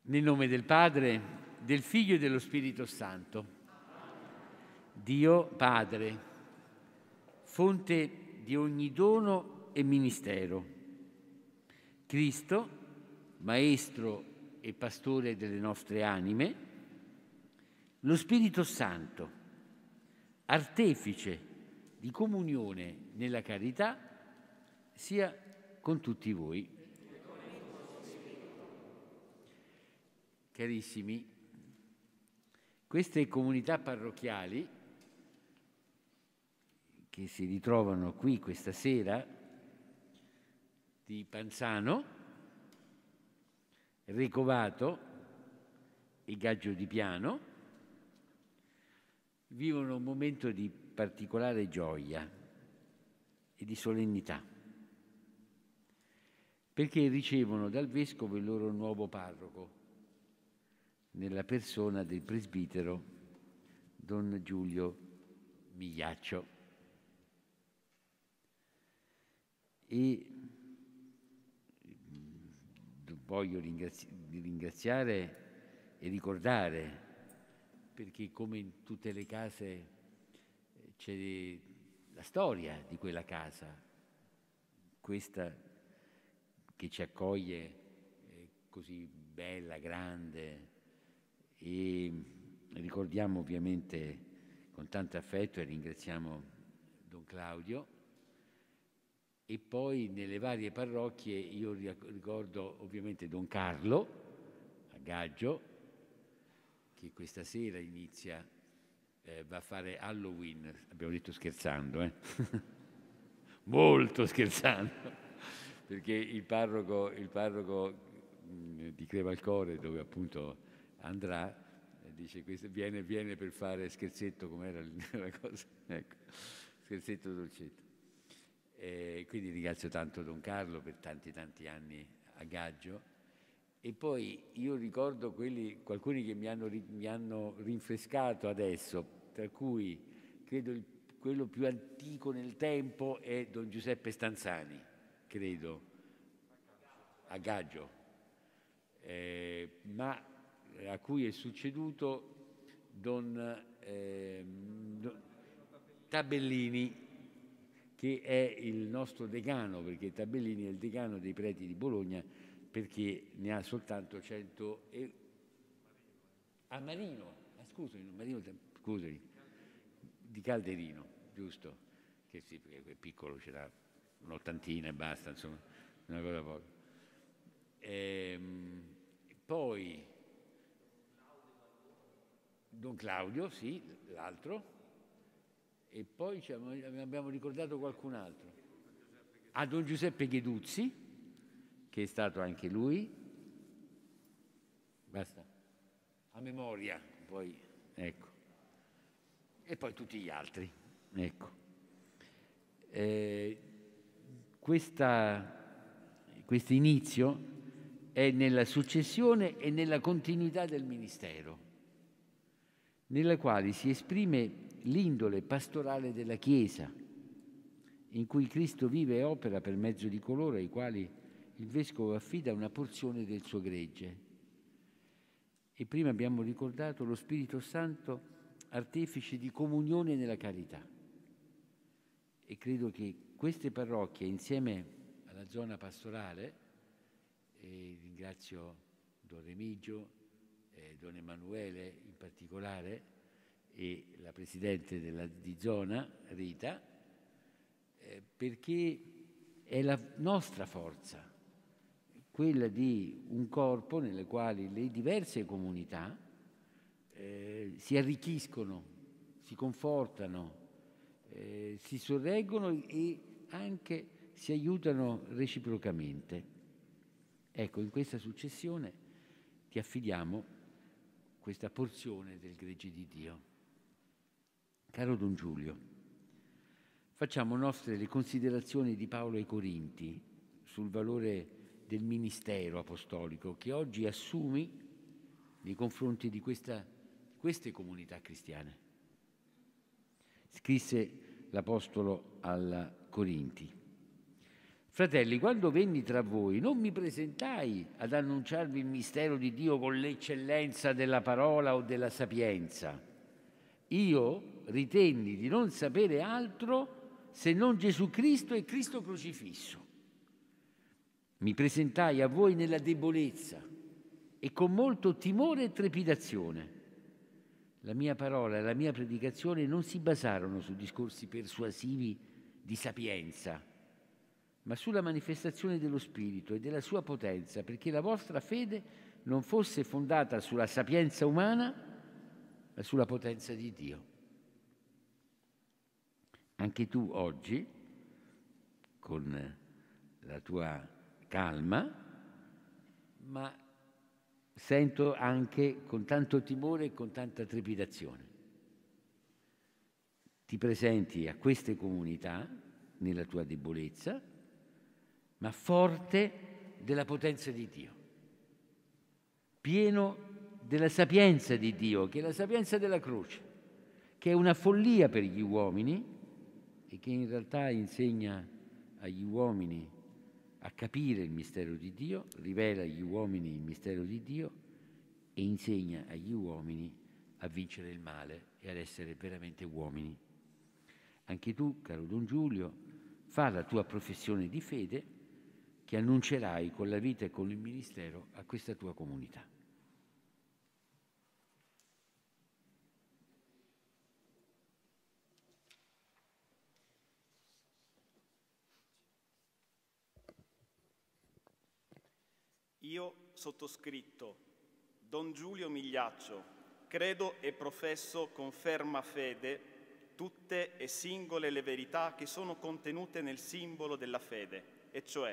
Nel nome del Padre, del Figlio e dello Spirito Santo. Dio Padre, fonte di ogni dono e ministero. Cristo, Maestro e Pastore delle nostre anime. Lo Spirito Santo, artefice di comunione nella carità, sia con tutti voi. Carissimi, queste comunità parrocchiali che si ritrovano qui questa sera di Panzano, Recovato e Gaggio di Piano vivono un momento di particolare gioia e di solennità, perché ricevono dal Vescovo il loro nuovo parroco, nella persona del presbitero Don Giulio Migliaccio. E voglio ringraziare e ricordare, perché come in tutte le case c'è la storia di quella casa, questa che ci accoglie così bella, grande, e ricordiamo ovviamente con tanto affetto e ringraziamo Don Claudio. E poi nelle varie parrocchie io ricordo ovviamente Don Carlo a Gaggio, che questa sera inizia, va a fare Halloween, abbiamo detto scherzando, molto scherzando, perché il parroco di Crevalcore, dove appunto andrà, dice questo viene per fare scherzetto, com'era la cosa, ecco, scherzetto dolcetto. Quindi ringrazio tanto Don Carlo per tanti anni a Gaggio. E poi io ricordo alcuni che mi hanno rinfrescato adesso, tra cui credo quello più antico nel tempo è Don Giuseppe Stanzani, credo, a Gaggio, ma a cui è succeduto Don Tabellini, che è il nostro decano, perché Tabellini è il decano dei preti di Bologna, perché ne ha soltanto 100 e... Marino, scusami, di Calderino, giusto? Che sì, perché è piccolo, ce n'ha un'ottantina e basta, insomma, una cosa poca. Poi Don Claudio, sì, l'altro. E poi abbiamo ricordato qualcun altro. Don Giuseppe Gheduzzi, che è stato anche lui. Basta. A memoria, poi, ecco. E poi tutti gli altri, ecco. Questo inizio è nella successione e nella continuità del ministero, nella quale si esprime l'indole pastorale della Chiesa, in cui Cristo vive e opera per mezzo di coloro ai quali il Vescovo affida una porzione del suo gregge. E prima abbiamo ricordato lo Spirito Santo, artefice di comunione nella carità. E credo che queste parrocchie, insieme alla zona pastorale, e ringrazio Don Remigio, Don Emanuele in particolare, e la Presidente di zona, Rita, perché è la nostra forza, quella di un corpo nelle quali le diverse comunità si arricchiscono, si confortano, si sorreggono e anche si aiutano reciprocamente. Ecco, in questa successione ti affidiamo questa porzione del gregge di Dio. Caro Don Giulio, facciamo nostre le considerazioni di Paolo ai Corinti sul valore del ministero apostolico che oggi assumi nei confronti di queste comunità cristiane. Scrisse l'Apostolo alla Corinti: Fratelli, quando venni tra voi, non mi presentai ad annunciarvi il mistero di Dio con l'eccellenza della parola o della sapienza. Io ritenni di non sapere altro se non Gesù Cristo e Cristo crocifisso. Mi presentai a voi nella debolezza e con molto timore e trepidazione. La mia parola e la mia predicazione non si basarono su discorsi persuasivi di sapienza, ma sulla manifestazione dello Spirito e della sua potenza, perché la vostra fede non fosse fondata sulla sapienza umana, ma sulla potenza di Dio. Anche tu oggi, con la tua calma, ma sento anche con tanto timore e con tanta trepidazione, ti presenti a queste comunità nella tua debolezza, ma forte della potenza di Dio, pieno della sapienza di Dio, che è la sapienza della croce, che è una follia per gli uomini e che in realtà insegna agli uomini a capire il mistero di Dio, rivela agli uomini il mistero di Dio e insegna agli uomini a vincere il male e ad essere veramente uomini. Anche tu, caro Don Giulio, fa la tua professione di fede che annuncerai con la vita e con il ministero a questa tua comunità. Io, sottoscritto, Don Giulio Migliaccio, credo e professo con ferma fede tutte e singole le verità che sono contenute nel simbolo della fede, e cioè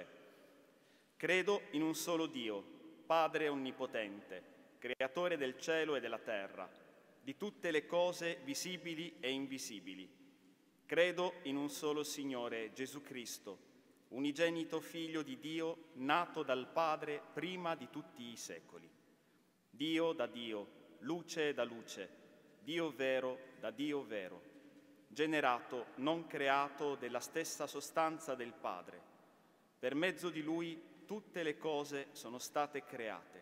credo in un solo Dio, Padre Onnipotente, Creatore del cielo e della terra, di tutte le cose visibili e invisibili. Credo in un solo Signore, Gesù Cristo, unigenito Figlio di Dio, nato dal Padre prima di tutti i secoli. Dio da Dio, luce da luce, Dio vero da Dio vero, generato, non creato, della stessa sostanza del Padre. Per mezzo di Lui tutte le cose sono state create.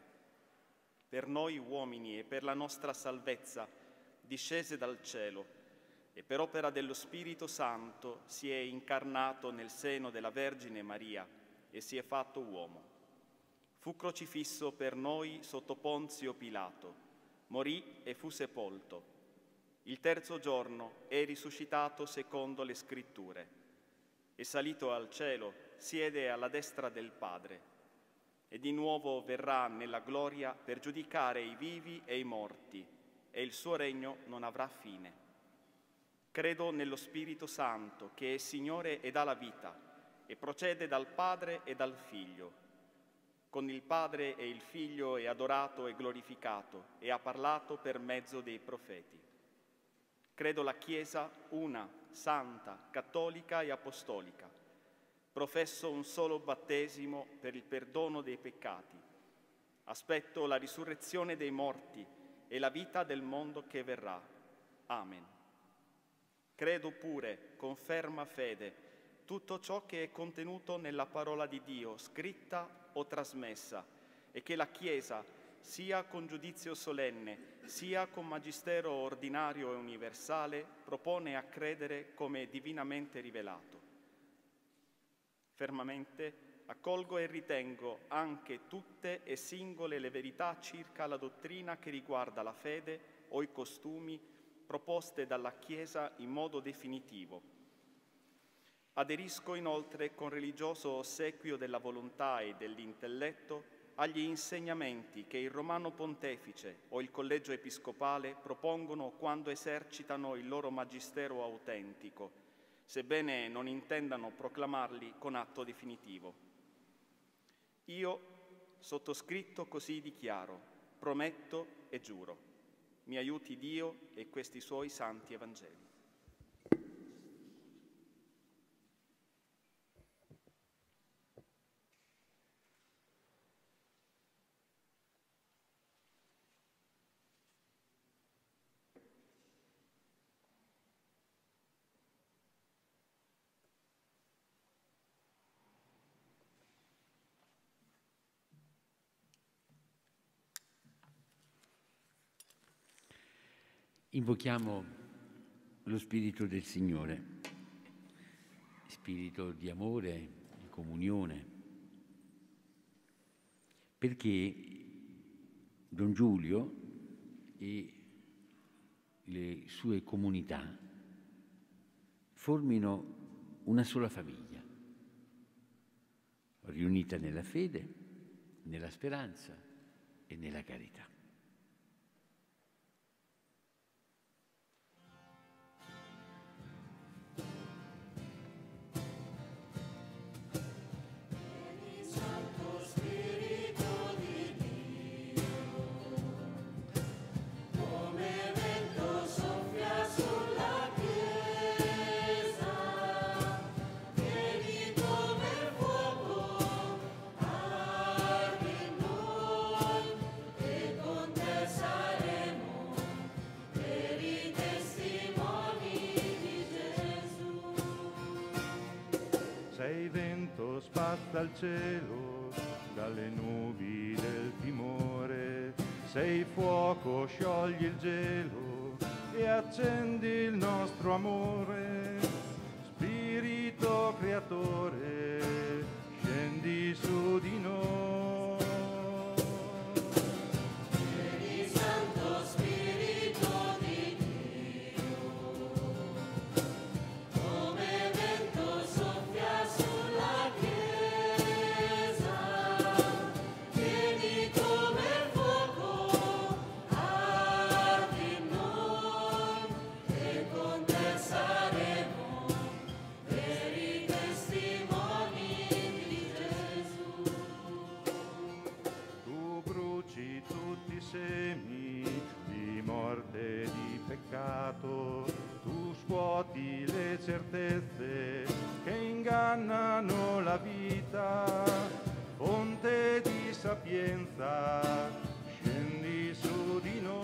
Per noi uomini e per la nostra salvezza discese dal cielo, e per opera dello Spirito Santo si è incarnato nel seno della Vergine Maria e si è fatto uomo. Fu crocifisso per noi sotto Ponzio Pilato, morì e fu sepolto. Il terzo giorno è risuscitato secondo le Scritture. È salito al cielo, siede alla destra del Padre e di nuovo verrà nella gloria per giudicare i vivi e i morti, e il suo regno non avrà fine. Credo nello Spirito Santo, che è Signore e dà la vita, e procede dal Padre e dal Figlio. Con il Padre e il Figlio è adorato e glorificato, e ha parlato per mezzo dei profeti. Credo la Chiesa una, santa, cattolica e apostolica. Professo un solo battesimo per il perdono dei peccati. Aspetto la risurrezione dei morti e la vita del mondo che verrà. Amen. Credo pure, con ferma fede, tutto ciò che è contenuto nella parola di Dio, scritta o trasmessa, e che la Chiesa, sia con giudizio solenne, sia con magistero ordinario e universale, propone a credere come divinamente rivelato. Fermamente accolgo e ritengo anche tutte e singole le verità circa la dottrina che riguarda la fede o i costumi proposte dalla Chiesa in modo definitivo. Aderisco inoltre con religioso ossequio della volontà e dell'intelletto agli insegnamenti che il Romano Pontefice o il Collegio Episcopale propongono quando esercitano il loro magistero autentico, sebbene non intendano proclamarli con atto definitivo. Io, sottoscritto, così dichiaro, prometto e giuro. Mi aiuti Dio e questi suoi santi Evangeli. Invochiamo lo Spirito del Signore, spirito di amore, di comunione, perché Don Giulio e le sue comunità formino una sola famiglia, riunita nella fede, nella speranza e nella carità. Sei vento spazza il cielo dalle nubi del timore, sei fuoco, sciogli il gelo e accendi il nostro amore. Spirito creatore, scendi su di noi. Di morte e di peccato, tu scuoti le certezze che ingannano la vita, fonte di sapienza, scendi su di noi.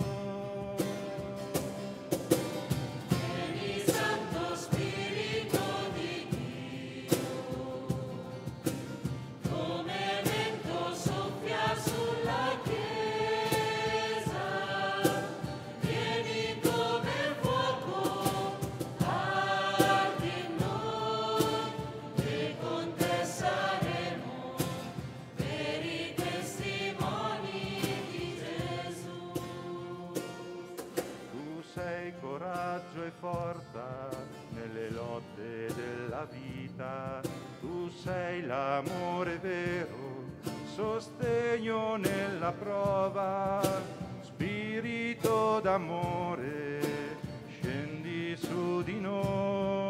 Coraggio e forza nelle lotte della vita, tu sei l'amore vero, sostegno nella prova, spirito d'amore, scendi su di noi.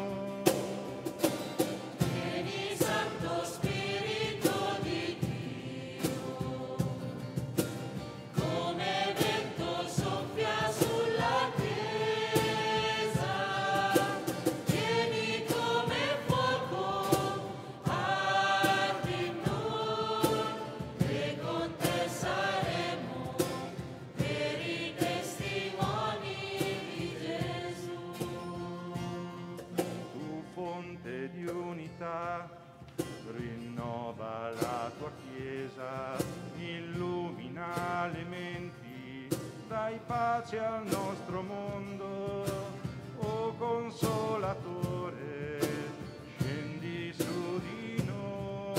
Rinnova la tua Chiesa, illumina le menti, dai pace al nostro mondo, o Consolatore, scendi su di noi.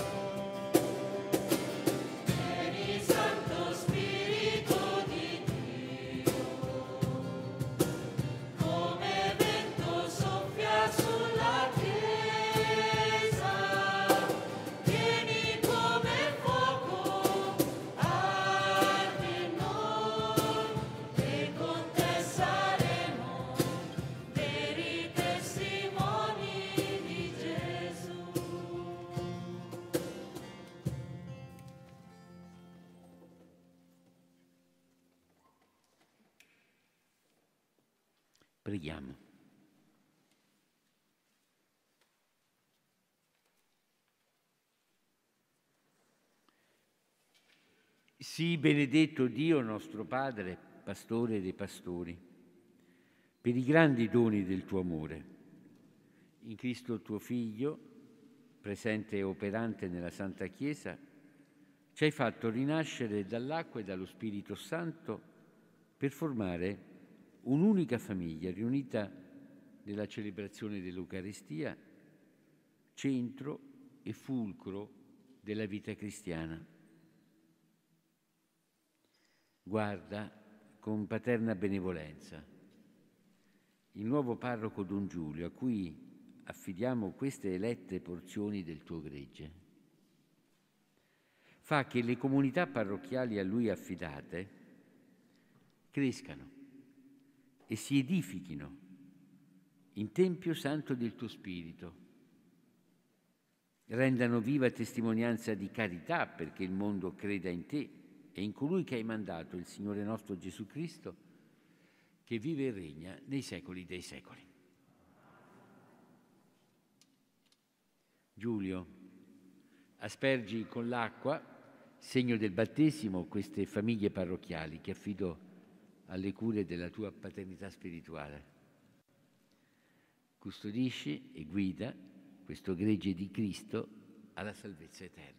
Vieni Santo Spirito di Dio, come vento soffia sulla Chiesa. Preghiamo. Sii benedetto Dio nostro Padre, Pastore dei pastori, per i grandi doni del tuo amore. In Cristo tuo Figlio, presente e operante nella Santa Chiesa, ci hai fatto rinascere dall'acqua e dallo Spirito Santo per formare un'unica famiglia riunita nella celebrazione dell'Eucaristia, centro e fulcro della vita cristiana. Guarda con paterna benevolenza il nuovo parroco Don Giulio, a cui affidiamo queste elette porzioni del tuo gregge. Fa che le comunità parrocchiali a lui affidate crescano e si edifichino in Tempio Santo del tuo Spirito, rendano viva testimonianza di carità perché il mondo creda in te e in colui che hai mandato, il Signore nostro Gesù Cristo, che vive e regna nei secoli dei secoli. Giulio, aspergi con l'acqua, segno del battesimo, queste famiglie parrocchiali che affido alle cure della tua paternità spirituale. Custodisci e guida questo gregge di Cristo alla salvezza eterna.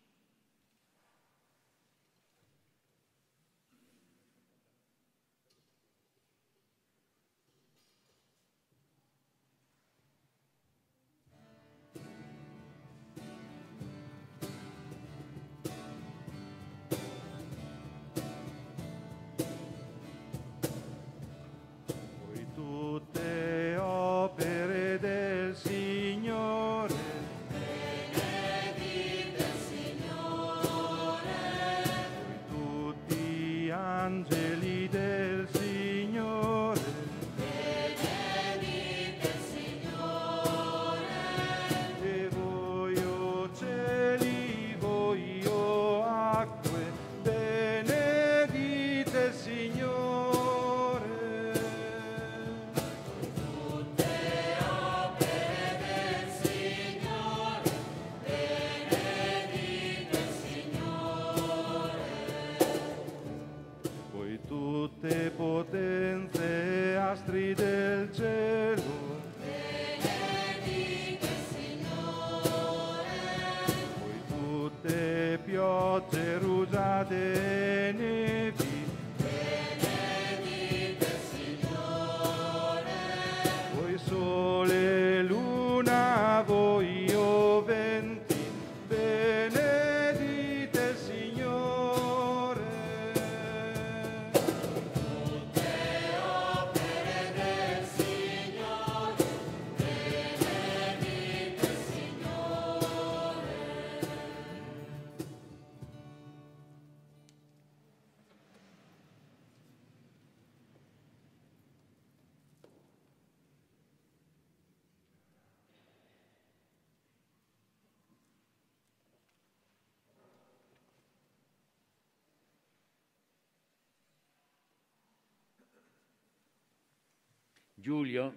Giulio,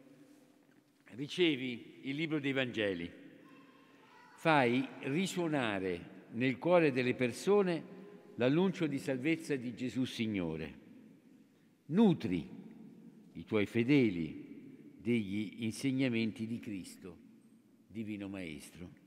ricevi il libro dei Vangeli, fai risuonare nel cuore delle persone l'annuncio di salvezza di Gesù Signore. Nutri i tuoi fedeli degli insegnamenti di Cristo, Divino Maestro.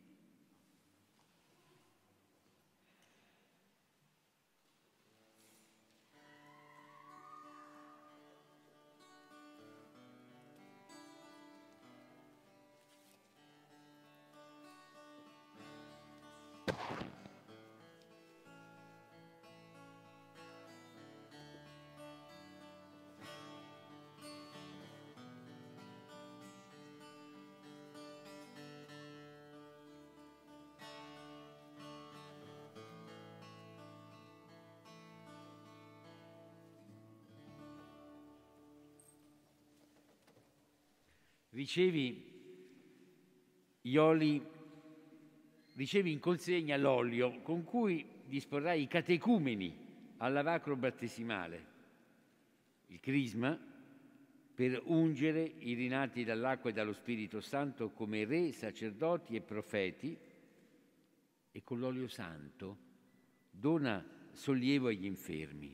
Ricevi in consegna l'olio con cui disporrai i catecumeni al lavacro battesimale, il crisma per ungere i rinati dall'acqua e dallo Spirito Santo come re, sacerdoti e profeti, e con l'olio santo dona sollievo agli infermi.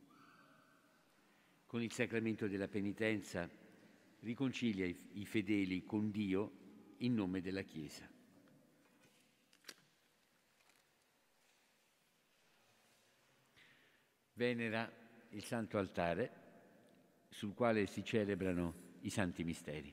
Con il sacramento della penitenza riconcilia i fedeli con Dio in nome della Chiesa. Venera il Santo Altare sul quale si celebrano i santi misteri.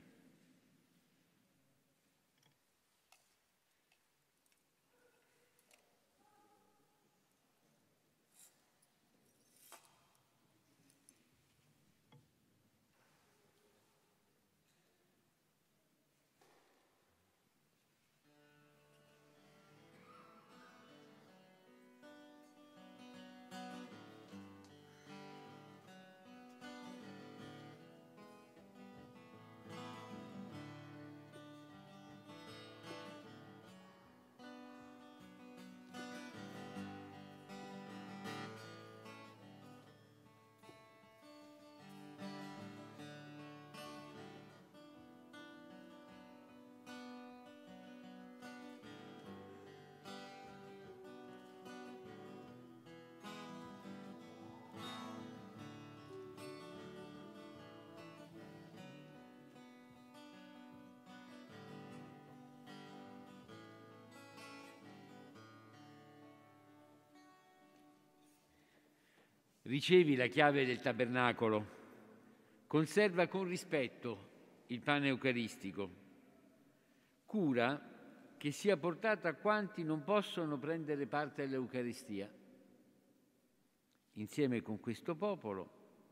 Ricevi la chiave del tabernacolo, conserva con rispetto il pane eucaristico, cura che sia portato a quanti non possono prendere parte all'Eucaristia. Insieme con questo popolo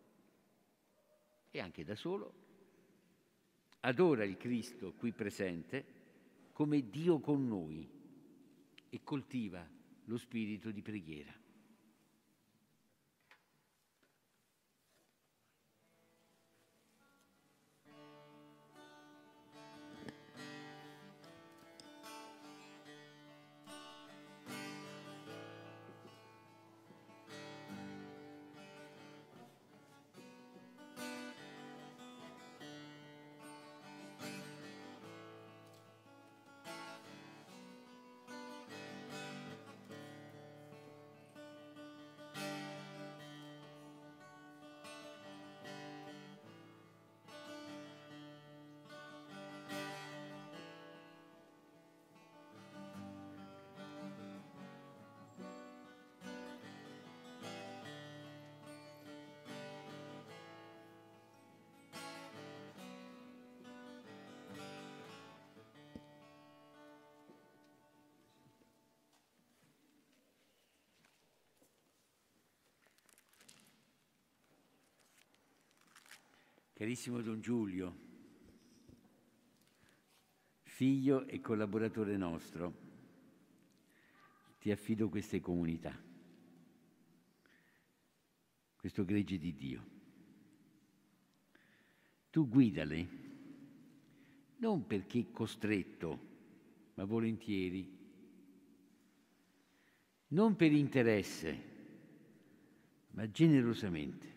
e anche da solo, adora il Cristo qui presente come Dio con noi e coltiva lo spirito di preghiera. Carissimo Don Giulio, figlio e collaboratore nostro, ti affido queste comunità, questo gregge di Dio. Tu guidale, non perché costretto, ma volentieri, non per interesse, ma generosamente.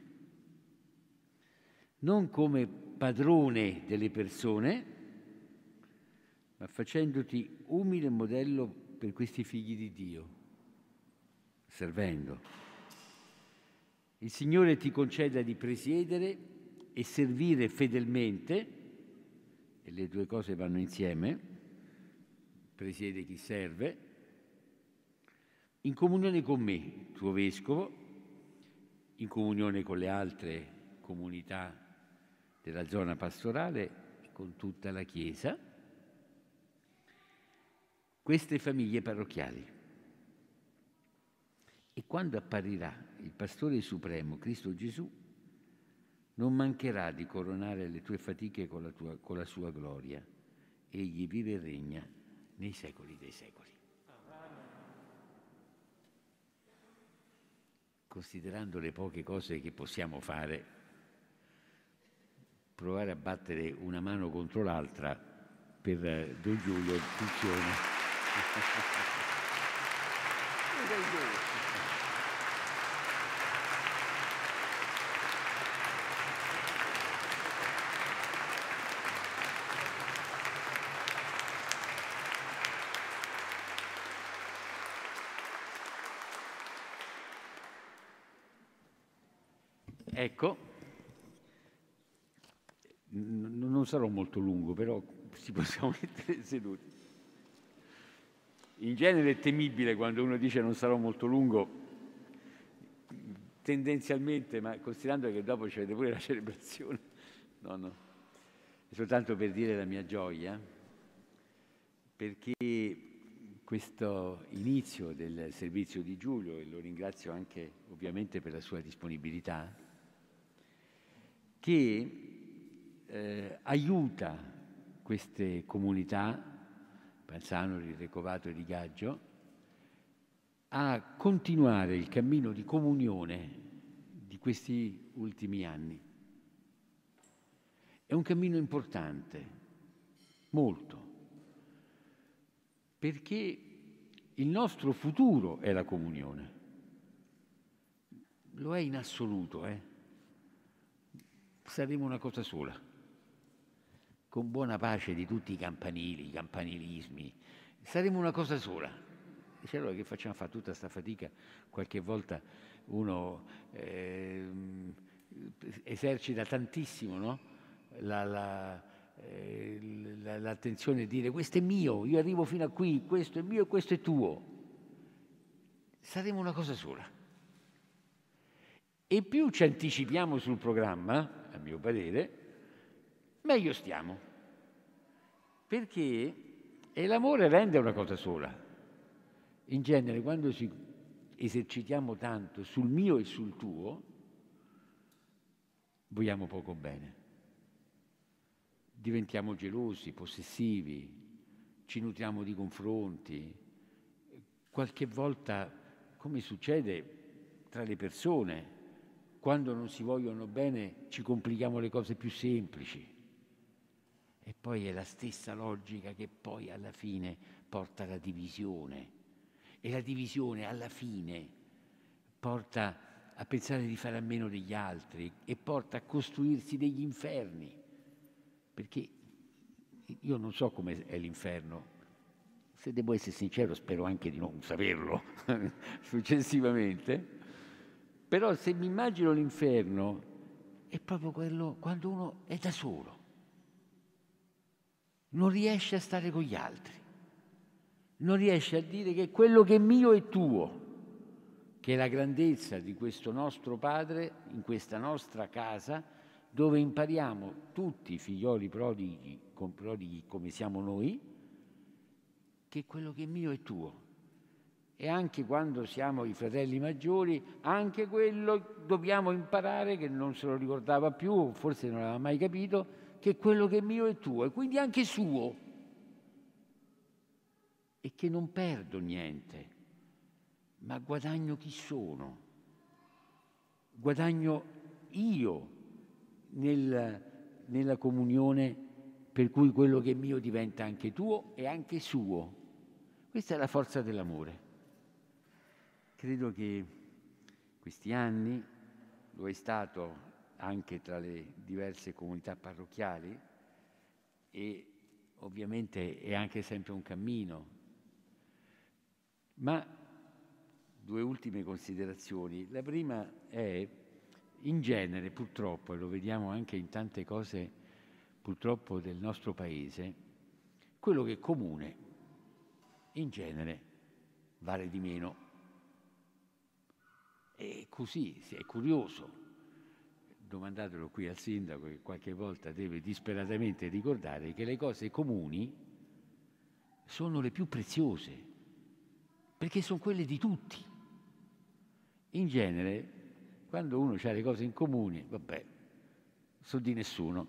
Non come padrone delle persone, ma facendoti umile modello per questi figli di Dio, servendo. Il Signore ti conceda di presiedere e servire fedelmente, e le due cose vanno insieme, presiede chi serve, in comunione con me, tuo Vescovo, in comunione con le altre comunità della zona pastorale e con tutta la Chiesa, queste famiglie parrocchiali. E quando apparirà il Pastore Supremo, Cristo Gesù, non mancherà di coronare le tue fatiche con la sua gloria. Egli vive e regna nei secoli dei secoli. Considerando le poche cose che possiamo fare, provare a battere una mano contro l'altra per Don Giulio funziona. Ecco. Non sarò molto lungo, però ci possiamo mettere seduti. In genere è temibile quando uno dice non sarò molto lungo, tendenzialmente, ma considerando che dopo c'è pure la celebrazione, no, è soltanto per dire la mia gioia, perché questo inizio del servizio di Giulio, e lo ringrazio anche ovviamente per la sua disponibilità, che aiuta queste comunità, Panzano, Recovato e Rigaggio, a continuare il cammino di comunione di questi ultimi anni. È un cammino importante, molto, perché il nostro futuro è la comunione. Lo è in assoluto, Saremo una cosa sola, con buona pace di tutti i campanili, i campanilismi, saremo una cosa sola. E allora che facciamo a fare tutta questa fatica? Qualche volta uno esercita tantissimo, no? L'attenzione a dire questo è mio, io arrivo fino a qui, questo è mio e questo è tuo. Saremo una cosa sola. E più ci anticipiamo sul programma, a mio parere, meglio stiamo. Perché l'amore rende una cosa sola. In genere, quando ci esercitiamo tanto sul mio e sul tuo, vogliamo poco bene. Diventiamo gelosi, possessivi, ci nutriamo di confronti. Qualche volta, come succede tra le persone, quando non si vogliono bene ci complichiamo le cose più semplici. E poi è la stessa logica che poi alla fine porta alla divisione. E la divisione alla fine porta a pensare di fare a meno degli altri e porta a costruirsi degli inferni. Perché io non so come è l'inferno. Se devo essere sincero, spero anche di non saperlo successivamente. Però se mi immagino l'inferno, è proprio quello quando uno è da solo. Non riesce a stare con gli altri. Non riesce a dire che quello che è mio è tuo, che è la grandezza di questo nostro Padre in questa nostra casa, dove impariamo tutti, figlioli prodighi come siamo noi, che quello che è mio è tuo. E anche quando siamo i fratelli maggiori, anche quello dobbiamo imparare, che non se lo ricordava più, forse non aveva mai capito, che quello che è mio è tuo, e quindi anche suo. E che non perdo niente, ma guadagno chi sono. Guadagno io nella comunione, per cui quello che è mio diventa anche tuo e anche suo. Questa è la forza dell'amore. Credo che questi anni lo è stato anche tra le diverse comunità parrocchiali e ovviamente è anche sempre un cammino. Ma due ultime considerazioni. La prima è, in genere, purtroppo, e lo vediamo anche in tante cose purtroppo del nostro paese, quello che è comune, in genere, vale di meno. E così, è curioso. Domandatelo qui al sindaco, che qualche volta deve disperatamente ricordare che le cose comuni sono le più preziose, perché sono quelle di tutti. In genere, quando uno ha le cose in comune, vabbè, sono di nessuno.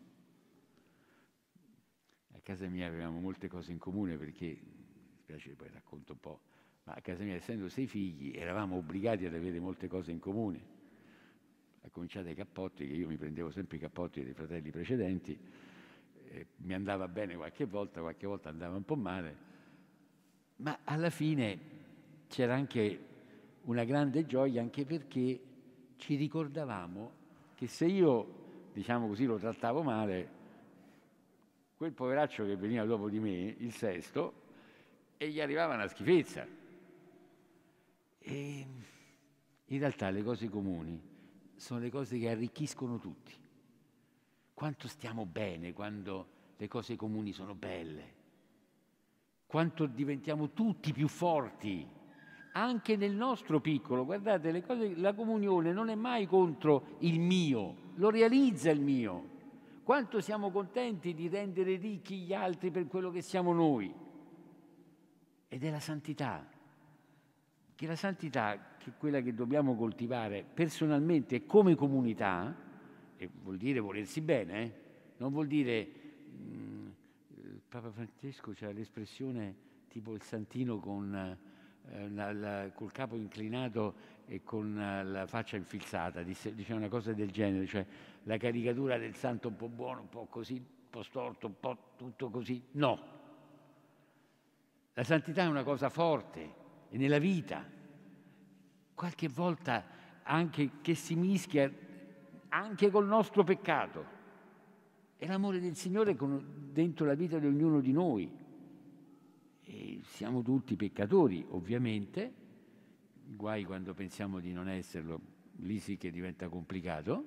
A casa mia avevamo molte cose in comune perché, mi spiace poi racconto un po', ma a casa mia, essendo 6 figli, eravamo obbligati ad avere molte cose in comune. A cominciare dai cappotti, che io mi prendevo sempre i cappotti dei fratelli precedenti, mi andava bene qualche volta andava un po' male, ma alla fine c'era anche una grande gioia, anche perché ci ricordavamo che se io, diciamo così, lo trattavo male, quel poveraccio che veniva dopo di me, il sesto, e gli arrivava una schifezza. E in realtà le cose comuni sono le cose che arricchiscono tutti. Quanto stiamo bene quando le cose comuni sono belle. Quanto diventiamo tutti più forti anche nel nostro piccolo. Guardate, la comunione non è mai contro il mio, lo realizza il mio. Quanto siamo contenti di rendere ricchi gli altri per quello che siamo noi. Ed è la santità. Che la santità, che è quella che dobbiamo coltivare personalmente e come comunità, e vuol dire volersi bene, non vuol dire... Papa Francesco c'ha l'espressione tipo il santino con... col capo inclinato e con la faccia infilzata, diceva una cosa del genere, cioè la caricatura del santo un po' buono, un po' così, un po' storto, un po' tutto così. No, la santità è una cosa forte e nella vita, qualche volta anche che si mischia anche col nostro peccato. È l'amore del Signore dentro la vita di ognuno di noi. E siamo tutti peccatori, ovviamente, guai quando pensiamo di non esserlo, lì sì che diventa complicato,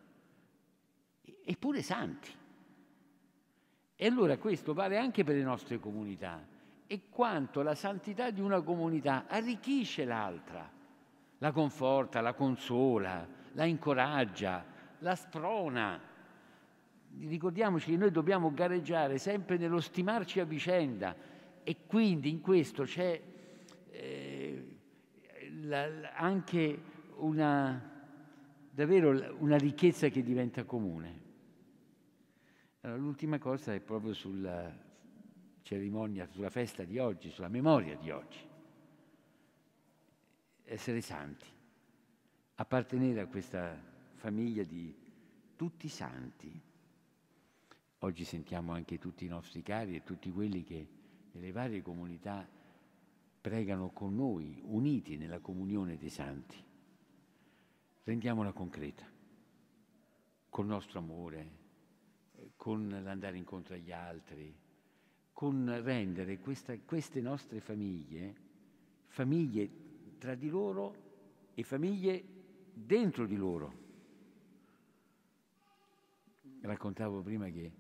eppure santi. E allora questo vale anche per le nostre comunità, e quanto la santità di una comunità arricchisce l'altra, la conforta, la consola, la incoraggia, la sprona. Ricordiamoci che noi dobbiamo gareggiare sempre nello stimarci a vicenda, e quindi in questo c'è anche davvero una ricchezza che diventa comune. Allora, l'ultima cosa è proprio sulla cerimonia, sulla festa di oggi, sulla memoria di oggi. Essere santi, appartenere a questa famiglia di tutti santi. Oggi sentiamo anche tutti i nostri cari e tutti quelli che nelle varie comunità pregano con noi, uniti nella comunione dei santi. Rendiamola concreta, col nostro amore, con l'andare incontro agli altri, con rendere queste nostre famiglie tra di loro e famiglie dentro di loro. Raccontavo prima che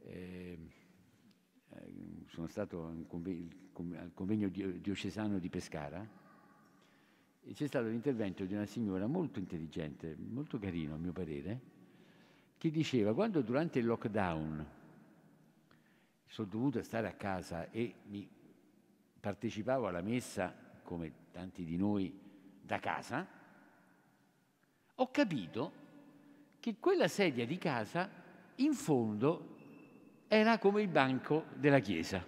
sono stato al convegno diocesano di Pescara e c'è stato l'intervento di una signora molto intelligente, molto carino a mio parere, che diceva: quando durante il lockdown sono dovuto stare a casa e mi partecipavo alla messa, come tanti di noi, da casa, ho capito che quella sedia di casa in fondo era come il banco della chiesa.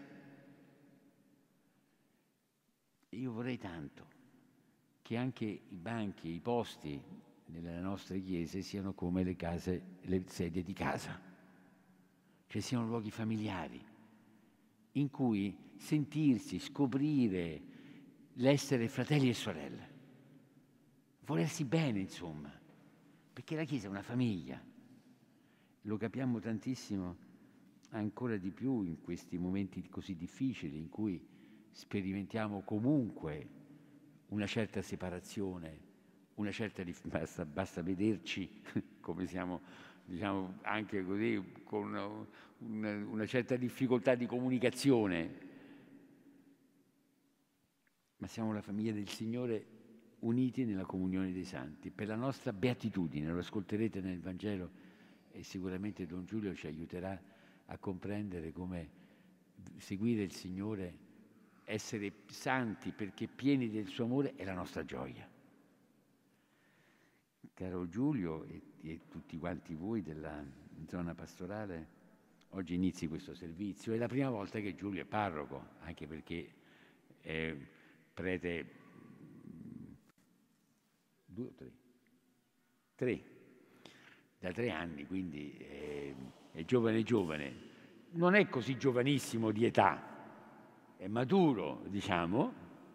Io vorrei tanto che anche i banchi, i posti nelle nostre chiese siano come le sedie di casa, cioè siano luoghi familiari in cui sentirsi, scoprire l'essere fratelli e sorelle, volersi bene, insomma, perché la Chiesa è una famiglia. Lo capiamo tantissimo ancora di più in questi momenti così difficili in cui sperimentiamo comunque una certa separazione, una certa basta vederci come siamo, diciamo, anche così, con una certa difficoltà di comunicazione. Ma siamo la famiglia del Signore, uniti nella comunione dei santi, per la nostra beatitudine. Lo ascolterete nel Vangelo e sicuramente Don Giulio ci aiuterà a comprendere come seguire il Signore, essere santi perché pieni del suo amore è la nostra gioia. Caro Giulio e tutti quanti voi della zona pastorale, oggi inizi questo servizio. È la prima volta che Giulio è parroco, anche perché è prete 2 o 3? 3, da 3 anni, quindi è giovane. Non è così giovanissimo di età, è maturo, diciamo,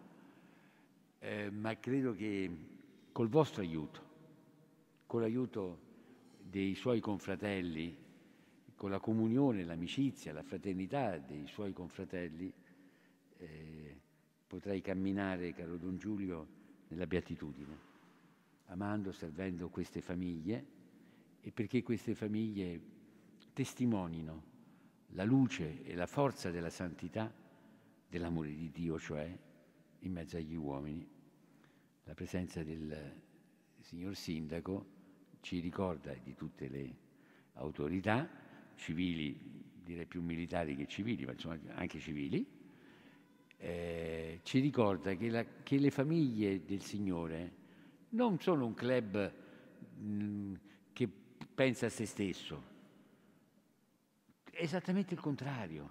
ma credo che col vostro aiuto, con l'aiuto dei suoi confratelli, con la comunione, l'amicizia, la fraternità dei suoi confratelli, potrai camminare, caro Don Giulio, nella beatitudine, amando, servendo queste famiglie, e perché queste famiglie testimonino la luce e la forza della santità, dell'amore di Dio, cioè in mezzo agli uomini. La presenza del signor Sindaco ci ricorda, di tutte le autorità civili, direi più militari che civili, ma insomma anche civili, ci ricorda che le famiglie del Signore non sono un club che pensa a se stesso, è esattamente il contrario.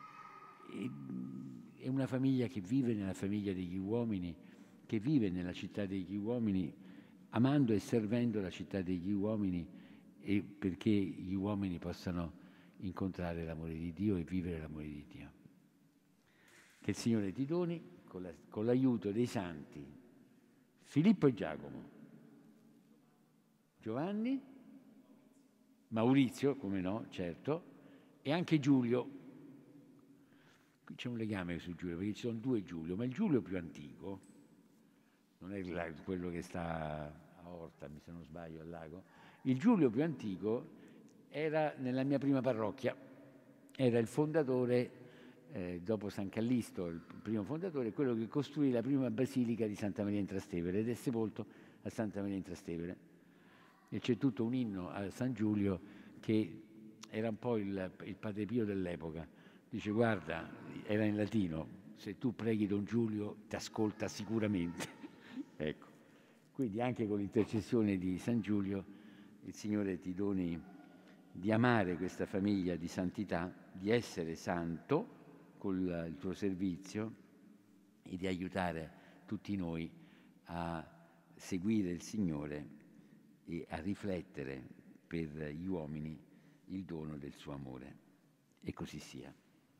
È una famiglia che vive nella famiglia degli uomini, che vive nella città degli uomini, amando e servendo la città degli uomini, e perché gli uomini possano incontrare l'amore di Dio e vivere l'amore di Dio. Che il Signore ti doni, con l'aiuto dei santi Filippo e Giacomo, Giovanni, Maurizio, come no, certo, e anche Giulio. Qui c'è un legame su Giulio, perché ci sono due Giulio, ma il Giulio più antico, non è quello che sta a Orta, se non sbaglio, al lago. Il Giulio più antico era nella mia prima parrocchia, era il fondatore, dopo San Callisto, il primo fondatore, quello che costruì la prima basilica di Santa Maria in Trastevere ed è sepolto a Santa Maria in Trastevere. E c'è tutto un inno a San Giulio che era un po' il Padre Pio dell'epoca. Dice: guarda, era in latino, se tu preghi Don Giulio ti ascolta sicuramente. Ecco, quindi anche con l'intercessione di San Giulio il Signore ti doni di amare questa famiglia di santità, di essere santo con il tuo servizio e di aiutare tutti noi a seguire il Signore e a riflettere per gli uomini il dono del suo amore. E così sia.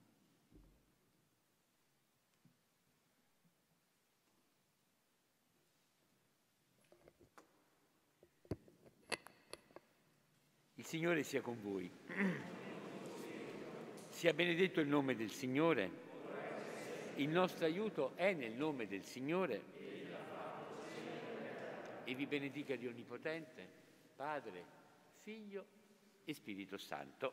Il Signore sia con voi. Sia benedetto il nome del Signore. Il nostro aiuto è nel nome del Signore. E vi benedica Dio Onnipotente, Padre, Figlio e Spirito Santo.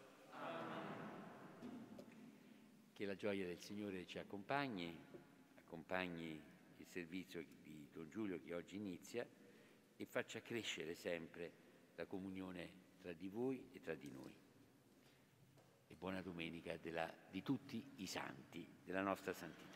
Che la gioia del Signore ci accompagni il servizio di Don Giulio che oggi inizia e faccia crescere sempre la comunione tra di voi e tra di noi. E buona domenica di tutti i santi della nostra santità.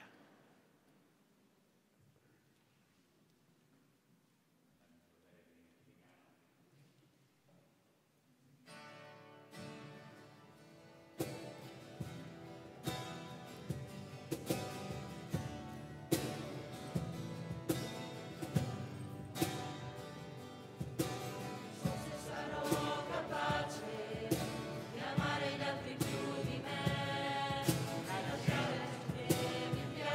Amare gli altri più di me, la gente mi piace.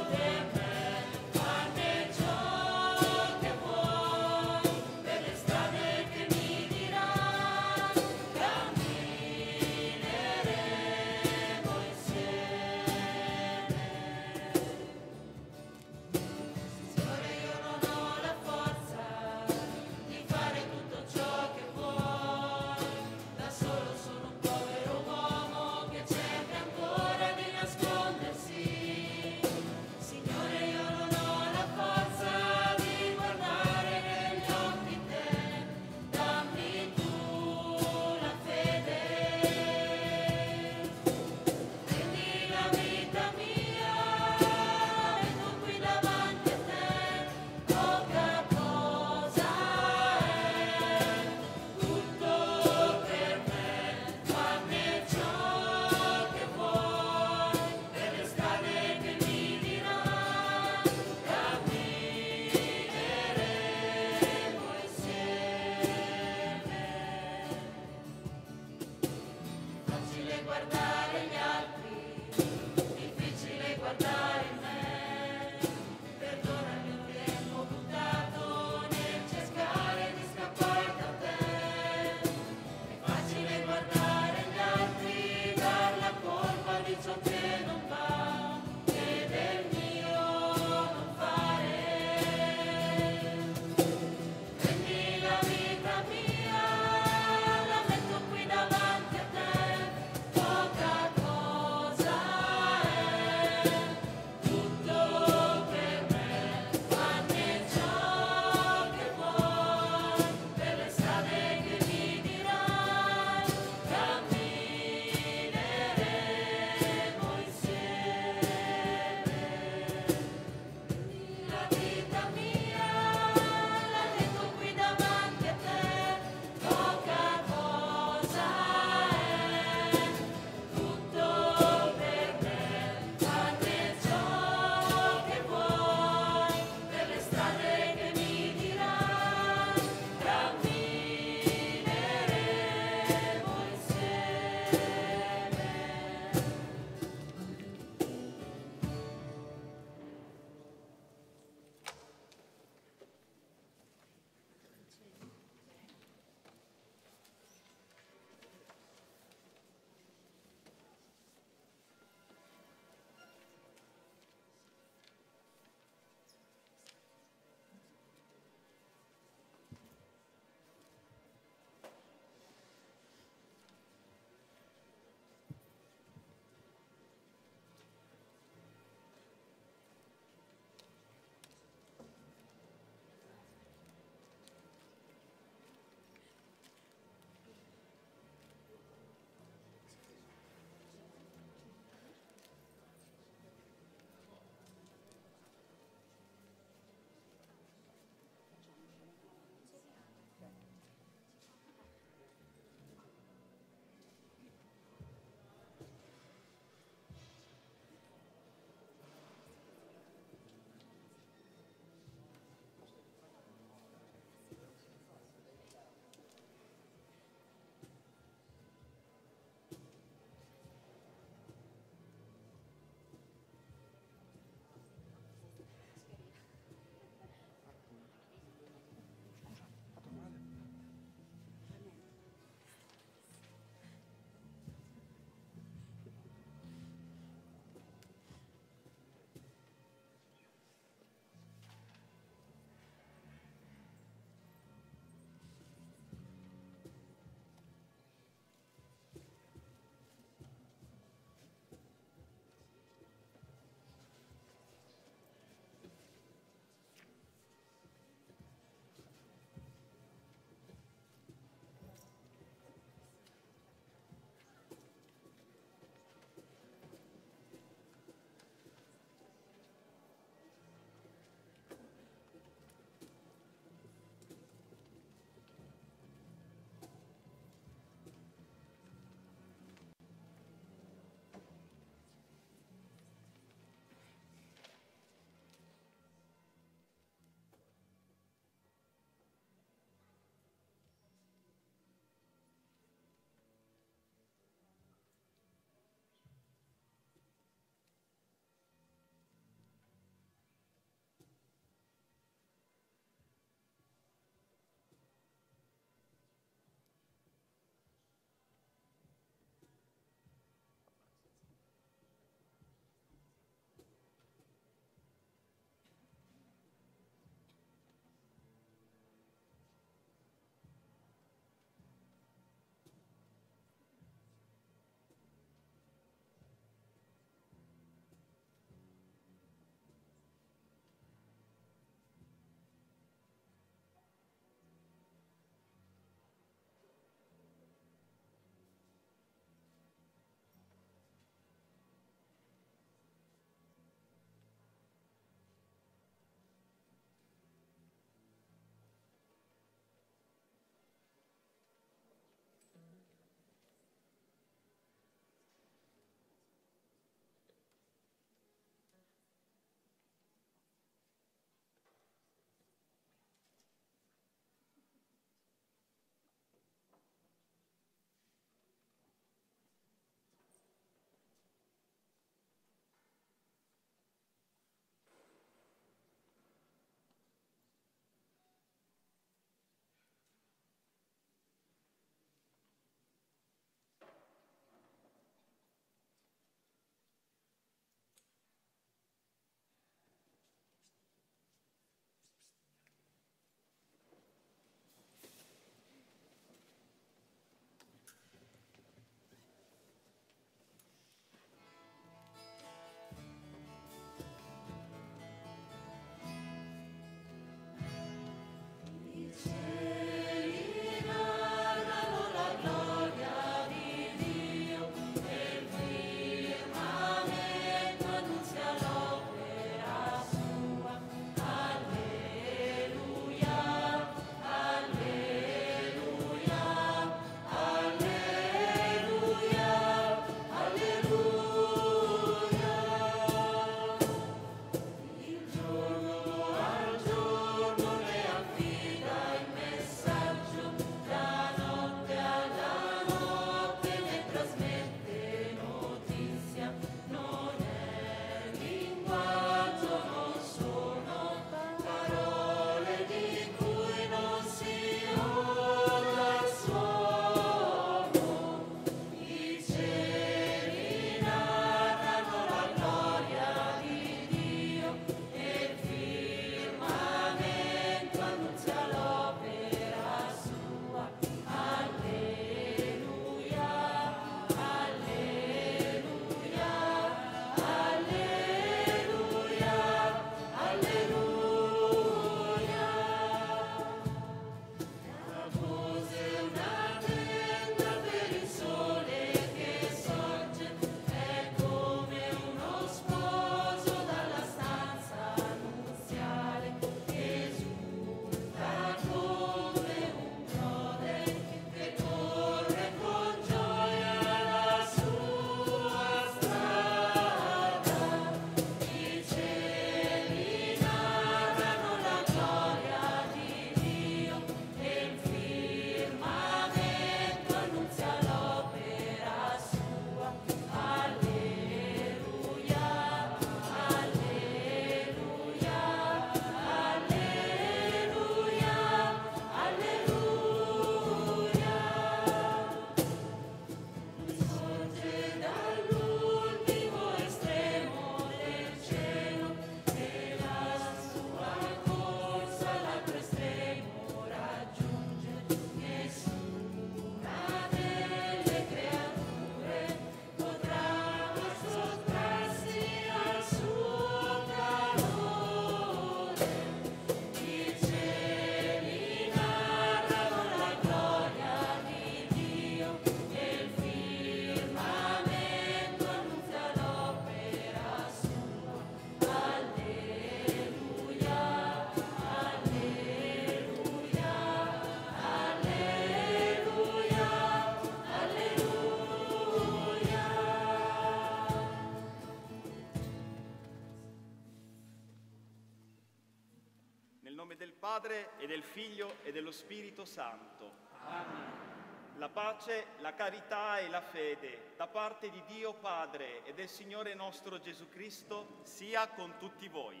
nome del Padre e del Figlio e dello Spirito Santo. Amen. La pace, la carità e la fede da parte di Dio Padre e del Signore nostro Gesù Cristo sia con tutti voi.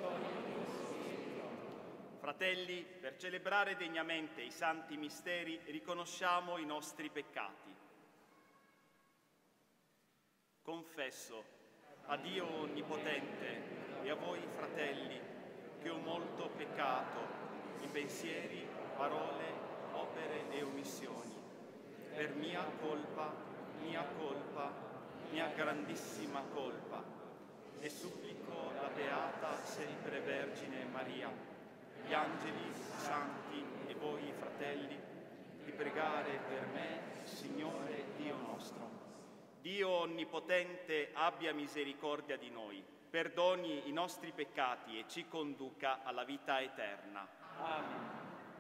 Fratelli, per celebrare degnamente i santi misteri riconosciamo i nostri peccati. Confesso a Dio Onnipotente e a voi, fratelli, che ho molto peccato in pensieri, parole, opere e omissioni. Per mia colpa, mia grandissima colpa. E supplico la Beata Sempre Vergine Maria, gli angeli, i santi e voi, fratelli, di pregare per me, Signore Dio nostro. Dio Onnipotente abbia misericordia di noi, perdoni i nostri peccati e ci conduca alla vita eterna. Amen.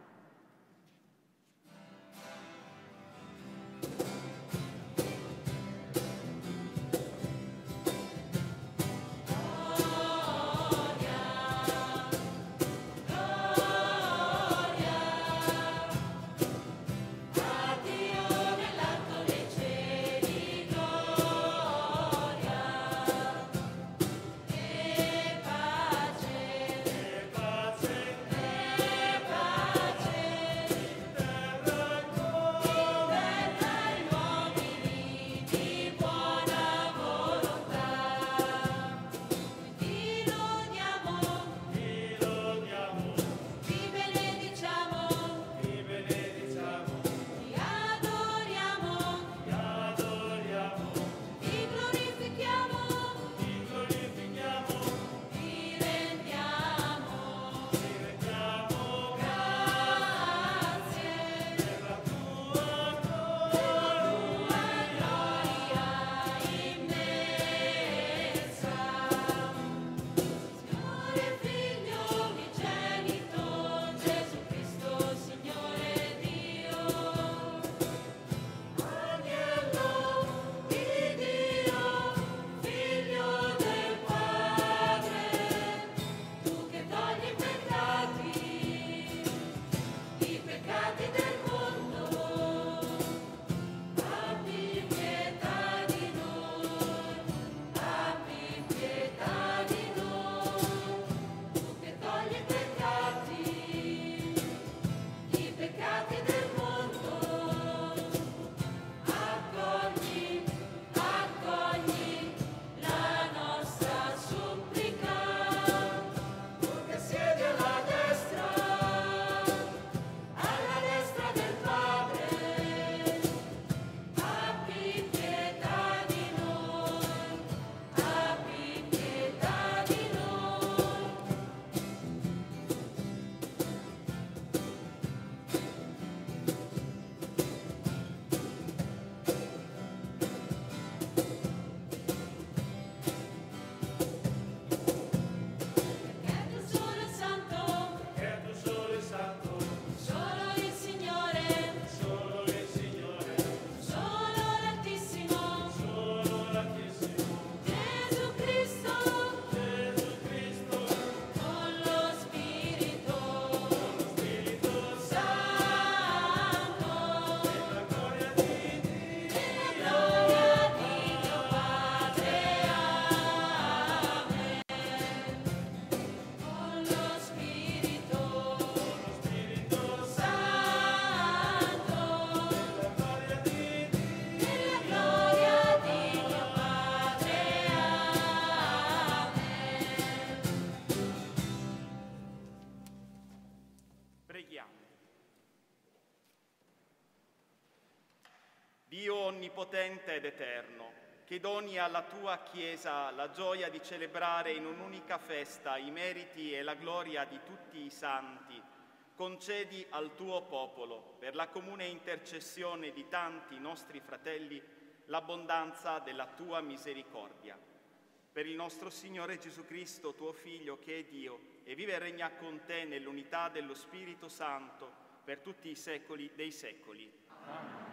Dio onnipotente ed eterno, che doni alla tua Chiesa la gioia di celebrare in un'unica festa i meriti e la gloria di tutti i santi, concedi al tuo popolo, per la comune intercessione di tanti nostri fratelli, l'abbondanza della tua misericordia. Per il nostro Signore Gesù Cristo, tuo Figlio, che è Dio, e vive e regna con te nell'unità dello Spirito Santo, per tutti i secoli dei secoli. Amen.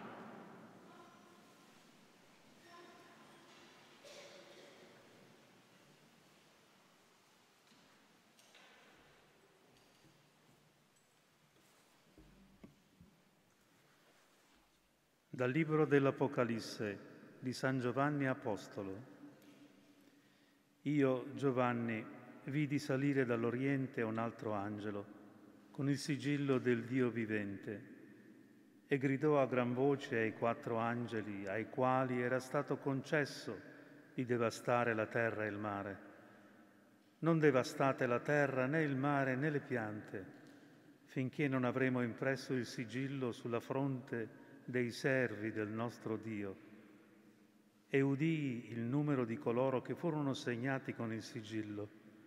Dal libro dell'Apocalisse di San Giovanni Apostolo. Io, Giovanni, vidi salire dall'Oriente un altro angelo, con il sigillo del Dio vivente, e gridò a gran voce ai 4 angeli ai quali era stato concesso di devastare la terra e il mare. Non devastate la terra, né il mare, né le piante, finché non avremo impresso il sigillo sulla fronte dei servi del nostro Dio. E udii il numero di coloro che furono segnati con il sigillo: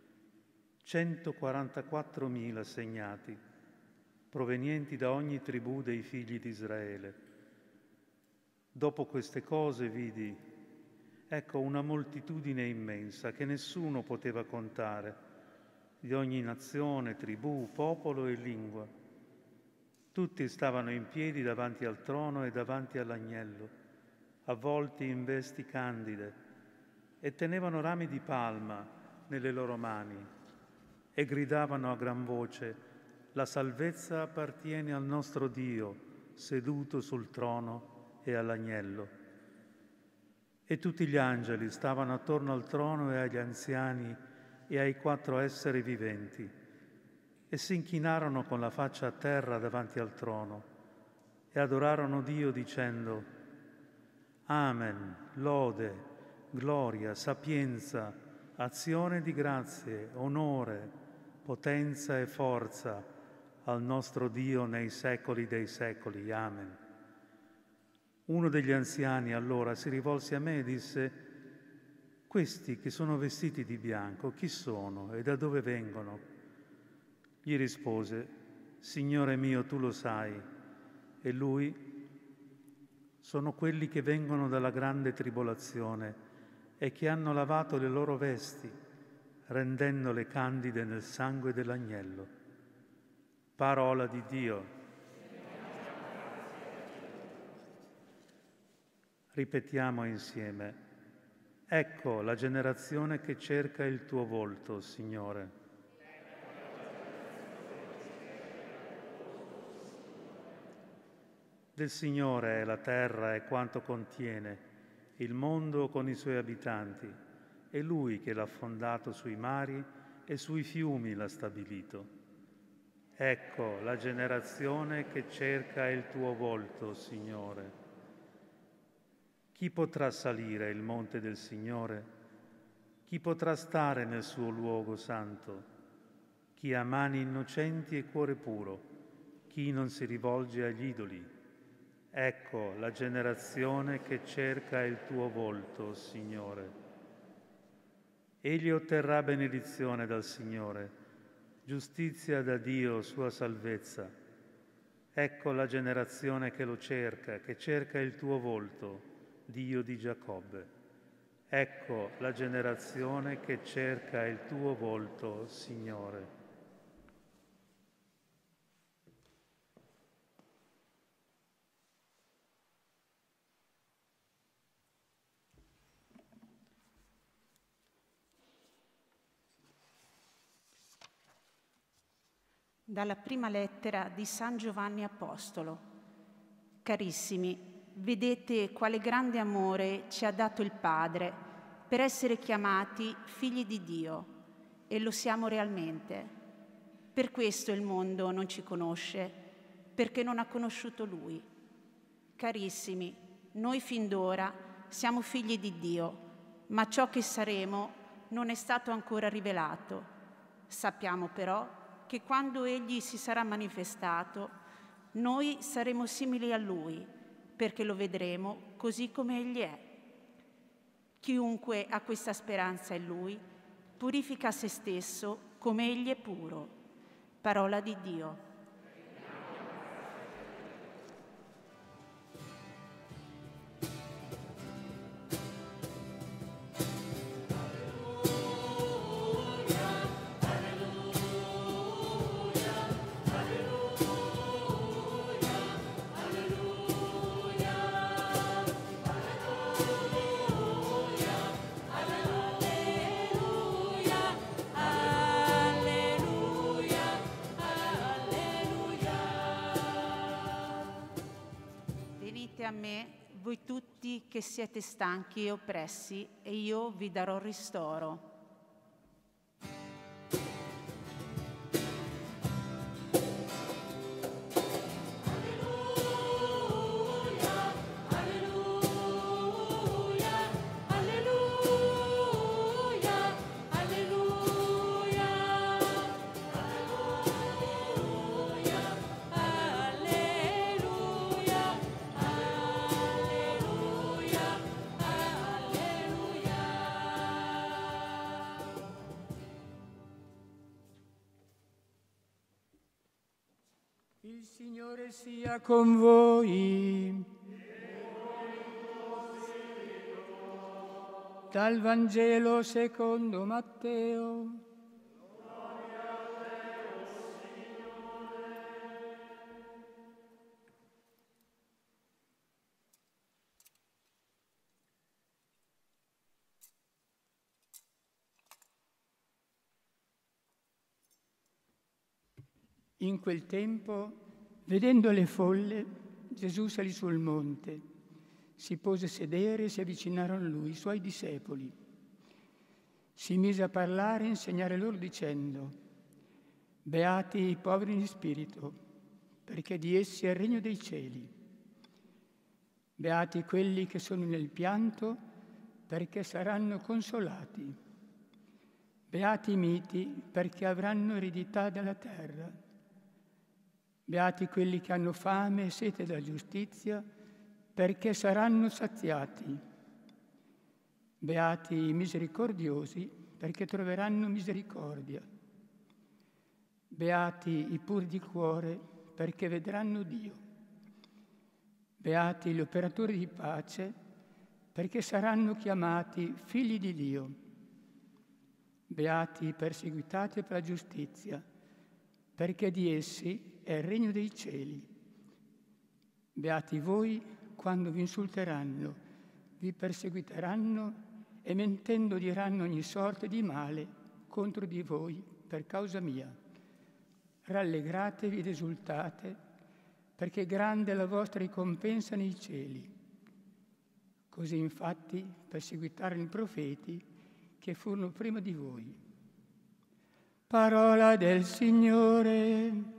144.000 segnati, provenienti da ogni tribù dei figli di Israele. Dopo queste cose vidi, ecco, una moltitudine immensa che nessuno poteva contare, di ogni nazione, tribù, popolo e lingua. Tutti stavano in piedi davanti al trono e davanti all'agnello, avvolti in vesti candide, e tenevano rami di palma nelle loro mani, e gridavano a gran voce: la salvezza appartiene al nostro Dio, seduto sul trono, e all'agnello. E tutti gli angeli stavano attorno al trono e agli anziani e ai 4 esseri viventi, e si inchinarono con la faccia a terra davanti al trono e adorarono Dio dicendo: Amen, lode, gloria, sapienza, azione di grazie, onore, potenza e forza al nostro Dio nei secoli dei secoli. Amen. Uno degli anziani allora si rivolse a me e disse: questi che sono vestiti di bianco, chi sono e da dove vengono? Gli rispose: Signore mio, tu lo sai. E lui: sono quelli che vengono dalla grande tribolazione e che hanno lavato le loro vesti, rendendole candide nel sangue dell'agnello. Parola di Dio. Ripetiamo insieme: ecco la generazione che cerca il tuo volto, Signore. Del Signore è la terra e quanto contiene, il mondo con i suoi abitanti. È Lui che l'ha fondato sui mari e sui fiumi l'ha stabilito. Ecco la generazione che cerca il tuo volto, Signore. Chi potrà salire il monte del Signore? Chi potrà stare nel suo luogo santo? Chi ha mani innocenti e cuore puro, chi non si rivolge agli idoli. Ecco la generazione che cerca il tuo volto, Signore. Egli otterrà benedizione dal Signore, giustizia da Dio, sua salvezza. Ecco la generazione che lo cerca, che cerca il tuo volto, Dio di Giacobbe. Ecco la generazione che cerca il tuo volto, Signore. Dalla prima lettera di San Giovanni Apostolo. Carissimi, vedete quale grande amore ci ha dato il Padre per essere chiamati figli di Dio, e lo siamo realmente. Per questo il mondo non ci conosce, perché non ha conosciuto Lui. Carissimi, noi fin d'ora siamo figli di Dio, ma ciò che saremo non è stato ancora rivelato. Sappiamo però che quando Egli si sarà manifestato, noi saremo simili a Lui, perché lo vedremo così come Egli è. Chiunque ha questa speranza in Lui purifica se stesso come Egli è puro. Parola di Dio. Alleluia, Venite a me, voi tutti che siete stanchi e oppressi, e io vi darò ristoro. Il Signore sia con voi. Dal Vangelo secondo Matteo. In quel tempo, vedendo le folle, Gesù salì sul monte, si pose a sedere e si avvicinarono a lui i suoi discepoli. Si mise a parlare e insegnare loro dicendo: Beati i poveri in spirito, perché di essi è il regno dei cieli. Beati quelli che sono nel pianto, perché saranno consolati. Beati i miti, perché avranno eredità della terra. Beati quelli che hanno fame e sete della giustizia, perché saranno saziati. Beati i misericordiosi, perché troveranno misericordia. Beati i puri di cuore, perché vedranno Dio. Beati gli operatori di pace, perché saranno chiamati figli di Dio. Beati i perseguitati per la giustizia, perché di essi è il regno dei cieli. Beati voi quando vi insulteranno, vi perseguiteranno e mentendo diranno ogni sorta di male contro di voi per causa mia. Rallegratevi ed esultate, perché grande è la vostra ricompensa nei cieli. Così infatti perseguitarono i profeti che furono prima di voi. Parola del Signore.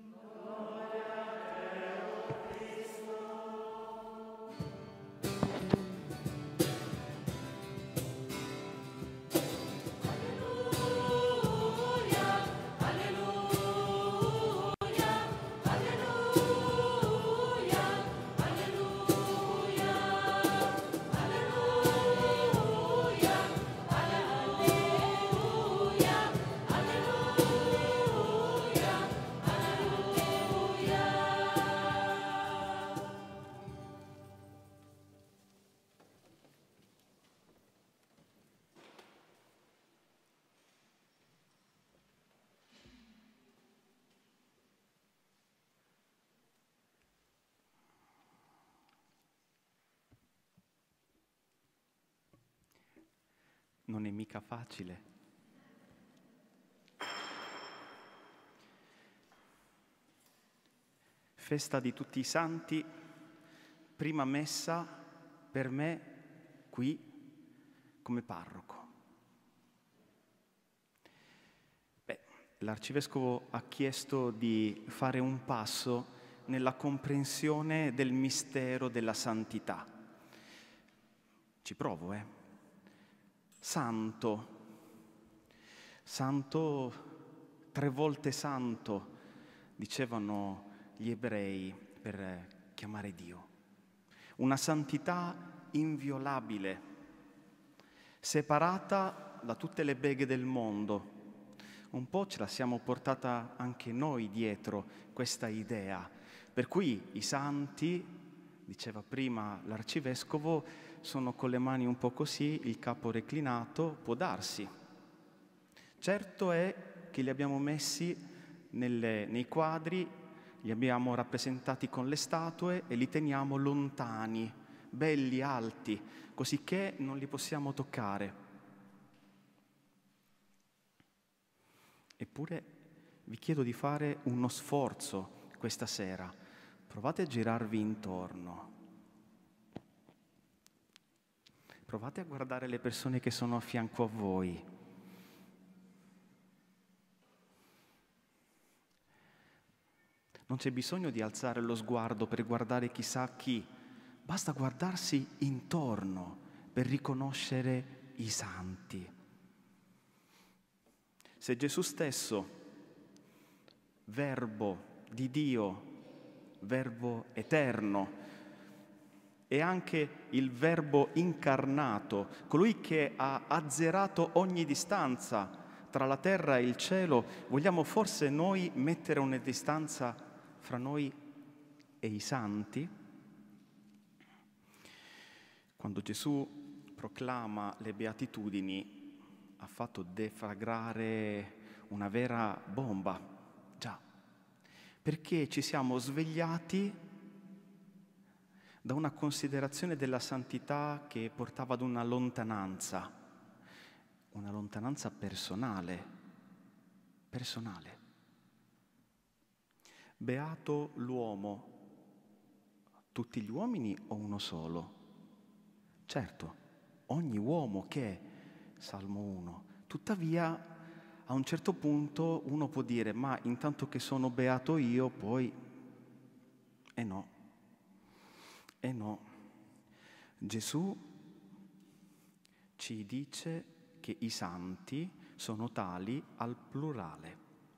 Non è mica facile. Festa di tutti i santi, prima messa per me qui come parroco. L'arcivescovo ha chiesto di fare un passo nella comprensione del mistero della santità. Ci provo, Santo, 3 volte santo, dicevano gli ebrei per chiamare Dio. Una santità inviolabile, separata da tutte le beghe del mondo. Un po' ce la siamo portata anche noi dietro questa idea, per cui i santi, diceva prima l'arcivescovo, sono con le mani un po' così, il capo reclinato, può darsi. Certo è che li abbiamo messi nei quadri, li abbiamo rappresentati con le statue e li teniamo lontani, belli, alti, così che non li possiamo toccare. Eppure vi chiedo di fare uno sforzo questa sera. Provate a girarvi intorno. Provate a guardare le persone che sono a fianco a voi. Non c'è bisogno di alzare lo sguardo per guardare chissà chi, basta guardarsi intorno per riconoscere i santi. Se Gesù stesso, Verbo di Dio, Verbo eterno, e anche il Verbo incarnato, colui che ha azzerato ogni distanza tra la terra e il cielo, vogliamo forse noi mettere una distanza fra noi e i santi? Quando Gesù proclama le beatitudini, ha fatto deflagrare una vera bomba, già, perché ci siamo svegliati da una considerazione della santità che portava ad una lontananza personale. Beato l'uomo, tutti gli uomini o uno solo? Certo, ogni uomo che è, Salmo 1, tuttavia a un certo punto uno può dire, ma intanto che sono beato io, poi... no. Gesù ci dice che i santi sono tali al plurale.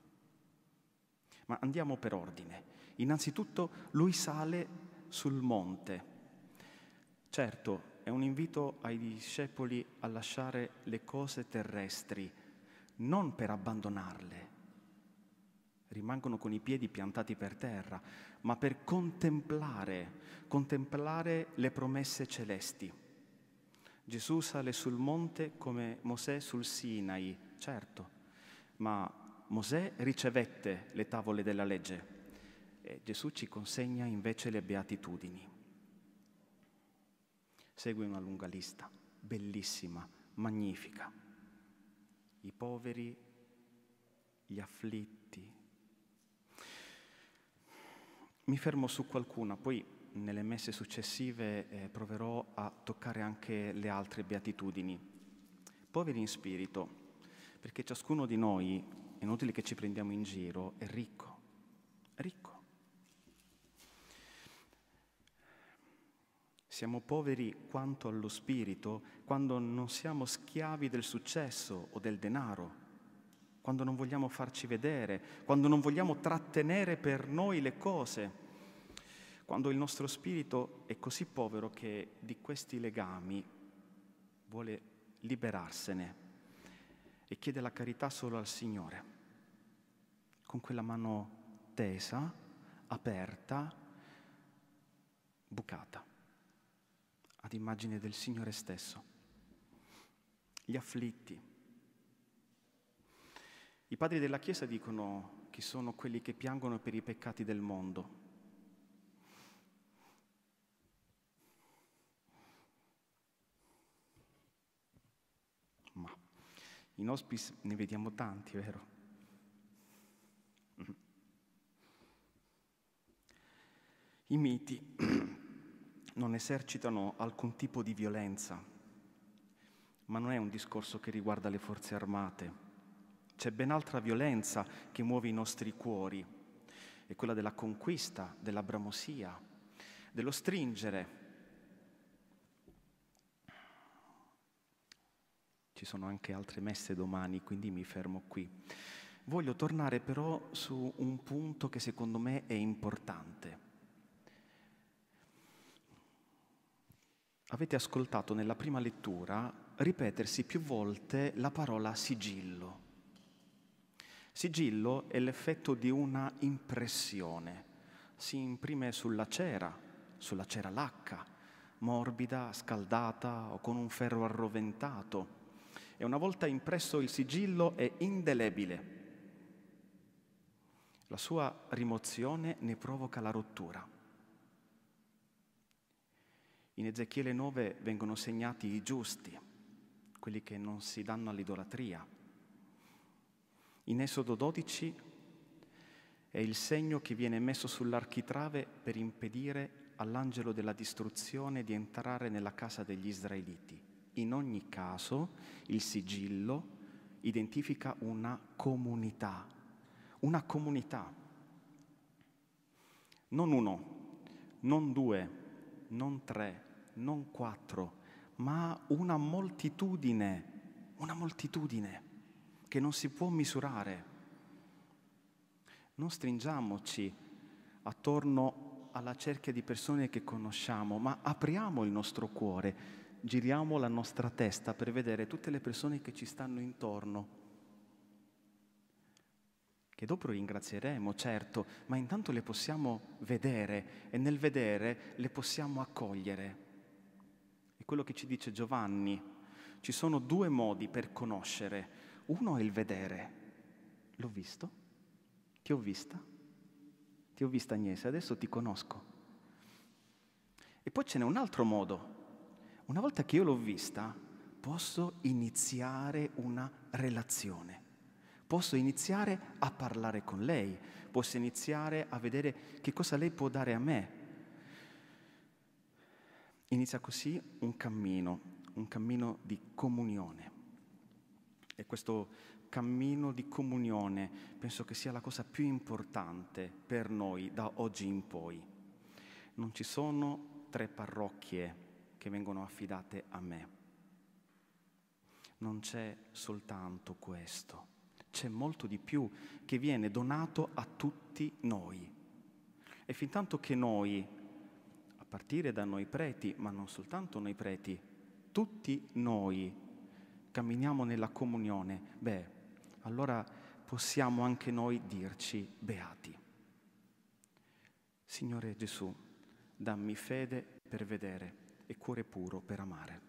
Ma andiamo per ordine. Innanzitutto lui sale sul monte. Certo, è un invito ai discepoli a lasciare le cose terrestri, non per abbandonarle, rimangono con i piedi piantati per terra, ma per contemplare le promesse celesti. Gesù sale sul monte come Mosè sul Sinai, certo, ma Mosè ricevette le tavole della legge e Gesù ci consegna invece le beatitudini. Segue una lunga lista, bellissima, magnifica. I poveri, gli afflitti. Mi fermo su qualcuna, poi nelle messe successive proverò a toccare anche le altre beatitudini. Poveri in spirito, perché ciascuno di noi, è inutile che ci prendiamo in giro, è ricco. Siamo poveri quanto allo spirito quando non siamo schiavi del successo o del denaro, quando non vogliamo farci vedere, quando non vogliamo trattenere per noi le cose, quando il nostro spirito è così povero che di questi legami vuole liberarsene e chiede la carità solo al Signore, con quella mano tesa, aperta, bucata, ad immagine del Signore stesso. Gli afflitti. I padri della Chiesa dicono che sono quelli che piangono per i peccati del mondo. Ma in hospice ne vediamo tanti, vero? I miti non esercitano alcun tipo di violenza, ma non è un discorso che riguarda le forze armate. C'è ben altra violenza che muove i nostri cuori, è quella della conquista, della bramosia, dello stringere. Ci sono anche altre messe domani, quindi mi fermo qui. Voglio tornare però su un punto che secondo me è importante. Avete ascoltato nella prima lettura ripetersi più volte la parola sigillo. Sigillo è l'effetto di una impressione. Si imprime sulla cera lacca, morbida, scaldata o con un ferro arroventato. E una volta impresso il sigillo è indelebile. La sua rimozione ne provoca la rottura. In Ezechiele 9 vengono segnati i giusti, quelli che non si danno all'idolatria. In Esodo 12 è il segno che viene messo sull'architrave per impedire all'angelo della distruzione di entrare nella casa degli israeliti. In ogni caso, il sigillo identifica una comunità, non uno, non due, non tre, non quattro, ma una moltitudine che non si può misurare. Non stringiamoci attorno alla cerchia di persone che conosciamo, ma apriamo il nostro cuore, giriamo la nostra testa per vedere tutte le persone che ci stanno intorno, che dopo ringrazieremo, certo, ma intanto le possiamo vedere e nel vedere le possiamo accogliere. È quello che ci dice Giovanni. Ci sono due modi per conoscere. Uno è il vedere. L'ho visto? Ti ho vista? Ti ho vista, Agnese, adesso ti conosco. E poi ce n'è un altro modo. Una volta che io l'ho vista, posso iniziare una relazione. Posso iniziare a parlare con lei. Posso iniziare a vedere che cosa lei può dare a me. Inizia così un cammino di comunione. E questo cammino di comunione penso che sia la cosa più importante per noi da oggi in poi. Non ci sono 3 parrocchie che vengono affidate a me. Non c'è soltanto questo, c'è molto di più che viene donato a tutti noi. E fintanto che noi, a partire da noi preti, ma non soltanto noi preti, tutti noi camminiamo nella comunione, allora possiamo anche noi dirci beati. Signore Gesù, dammi fede per vedere e cuore puro per amare.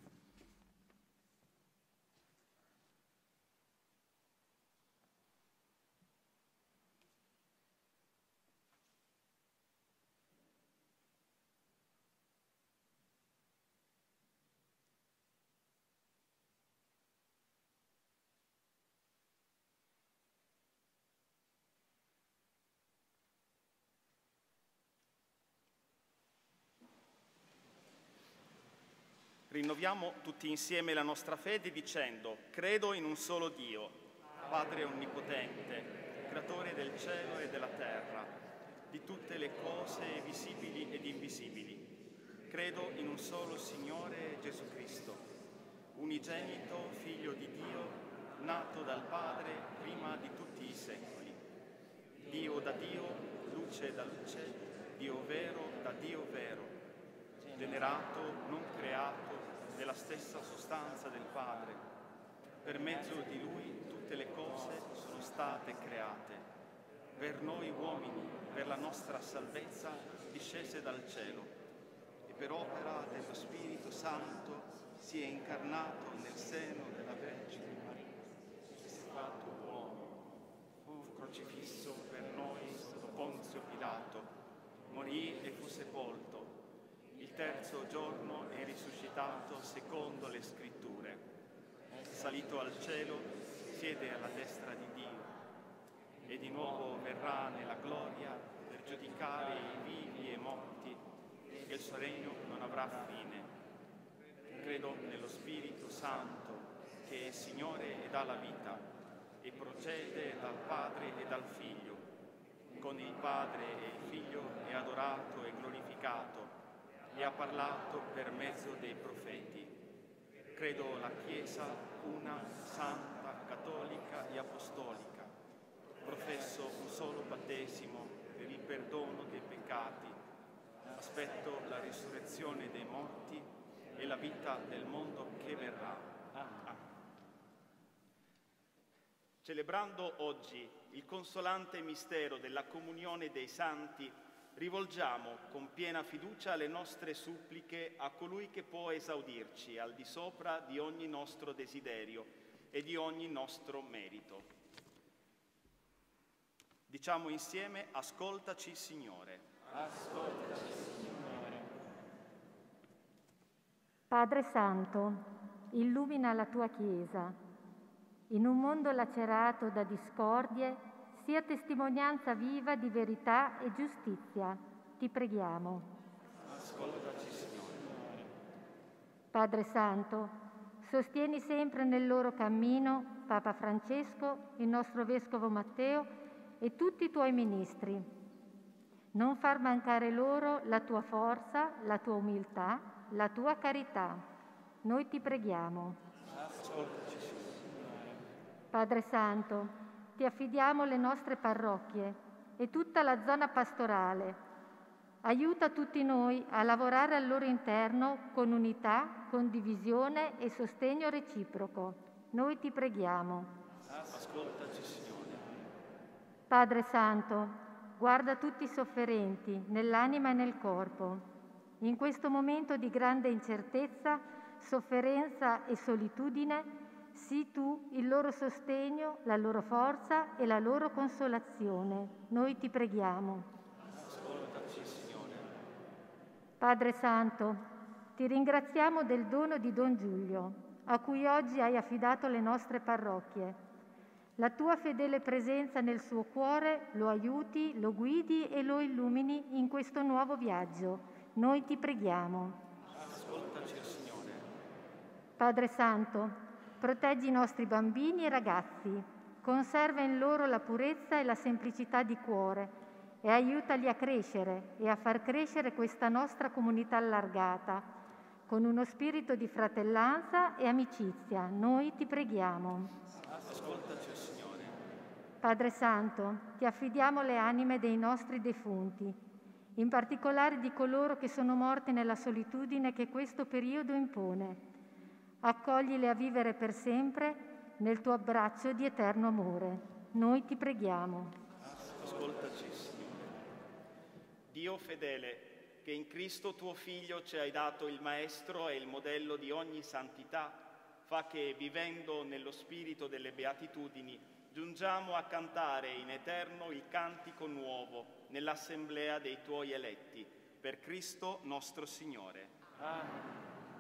Rinnoviamo tutti insieme la nostra fede dicendo: credo in un solo Dio, Padre Onnipotente, Creatore del cielo e della terra, di tutte le cose visibili ed invisibili. Credo in un solo Signore Gesù Cristo, unigenito Figlio di Dio, nato dal Padre prima di tutti i secoli. Dio da Dio, luce da luce, Dio vero da Dio vero, generato, non creato, della stessa sostanza del Padre. Per mezzo di Lui tutte le cose sono state create. Per noi uomini, per la nostra salvezza, discese dal cielo e per opera dello Spirito Santo si è incarnato nel seno della Vergine Maria e si è fatto uomo. Fu crocifisso per noi sotto Ponzio Pilato, morì e fu sepolto. Il terzo giorno è risuscitato secondo le Scritture. Salito al cielo, siede alla destra di Dio e di nuovo verrà nella gloria per giudicare i vivi e i morti, e il suo regno non avrà fine. Credo nello Spirito Santo, che è Signore e dà la vita, e procede dal Padre e dal Figlio. Con il Padre e il Figlio è adorato e glorificato, e ha parlato per mezzo dei profeti. Credo la Chiesa una, santa, cattolica e apostolica. Professo un solo battesimo per il perdono dei peccati. Aspetto la risurrezione dei morti e la vita del mondo che verrà. Amen. Celebrando oggi il consolante mistero della comunione dei santi, rivolgiamo con piena fiducia le nostre suppliche a colui che può esaudirci al di sopra di ogni nostro desiderio e di ogni nostro merito. Diciamo insieme: ascoltaci, Signore. Ascoltaci, Signore. Padre Santo, illumina la tua Chiesa. In un mondo lacerato da discordie, sia testimonianza viva di verità e giustizia. Ti preghiamo. Ascoltaci, Signore. Padre Santo, sostieni sempre nel loro cammino Papa Francesco, il nostro Vescovo Matteo e tutti i tuoi ministri. Non far mancare loro la tua forza, la tua umiltà, la tua carità. Noi ti preghiamo. Padre Santo, ti affidiamo le nostre parrocchie e tutta la zona pastorale. Aiuta tutti noi a lavorare al loro interno con unità, condivisione e sostegno reciproco. Noi ti preghiamo. Ascoltaci, Signore. Padre Santo, guarda tutti i sofferenti nell'anima e nel corpo. In questo momento di grande incertezza, sofferenza e solitudine, sii tu il loro sostegno, la loro forza e la loro consolazione. Noi ti preghiamo. Ascoltaci, Signore. Padre Santo, ti ringraziamo del dono di Don Giulio, a cui oggi hai affidato le nostre parrocchie. La tua fedele presenza nel suo cuore lo aiuti, lo guidi e lo illumini in questo nuovo viaggio. Noi ti preghiamo. Ascoltaci, Signore. Padre Santo, proteggi i nostri bambini e ragazzi, conserva in loro la purezza e la semplicità di cuore e aiutali a crescere e a far crescere questa nostra comunità allargata, con uno spirito di fratellanza e amicizia. Noi ti preghiamo. Ascoltaci, Signore. Padre Santo, ti affidiamo le anime dei nostri defunti, in particolare di coloro che sono morti nella solitudine che questo periodo impone. Accoglile a vivere per sempre nel tuo abbraccio di eterno amore. Noi ti preghiamo. Ascoltaci, Signore. Dio fedele, che in Cristo tuo Figlio ci hai dato il Maestro e il modello di ogni santità, fa che, vivendo nello spirito delle beatitudini, giungiamo a cantare in eterno il cantico nuovo nell'assemblea dei tuoi eletti, per Cristo nostro Signore. Amen.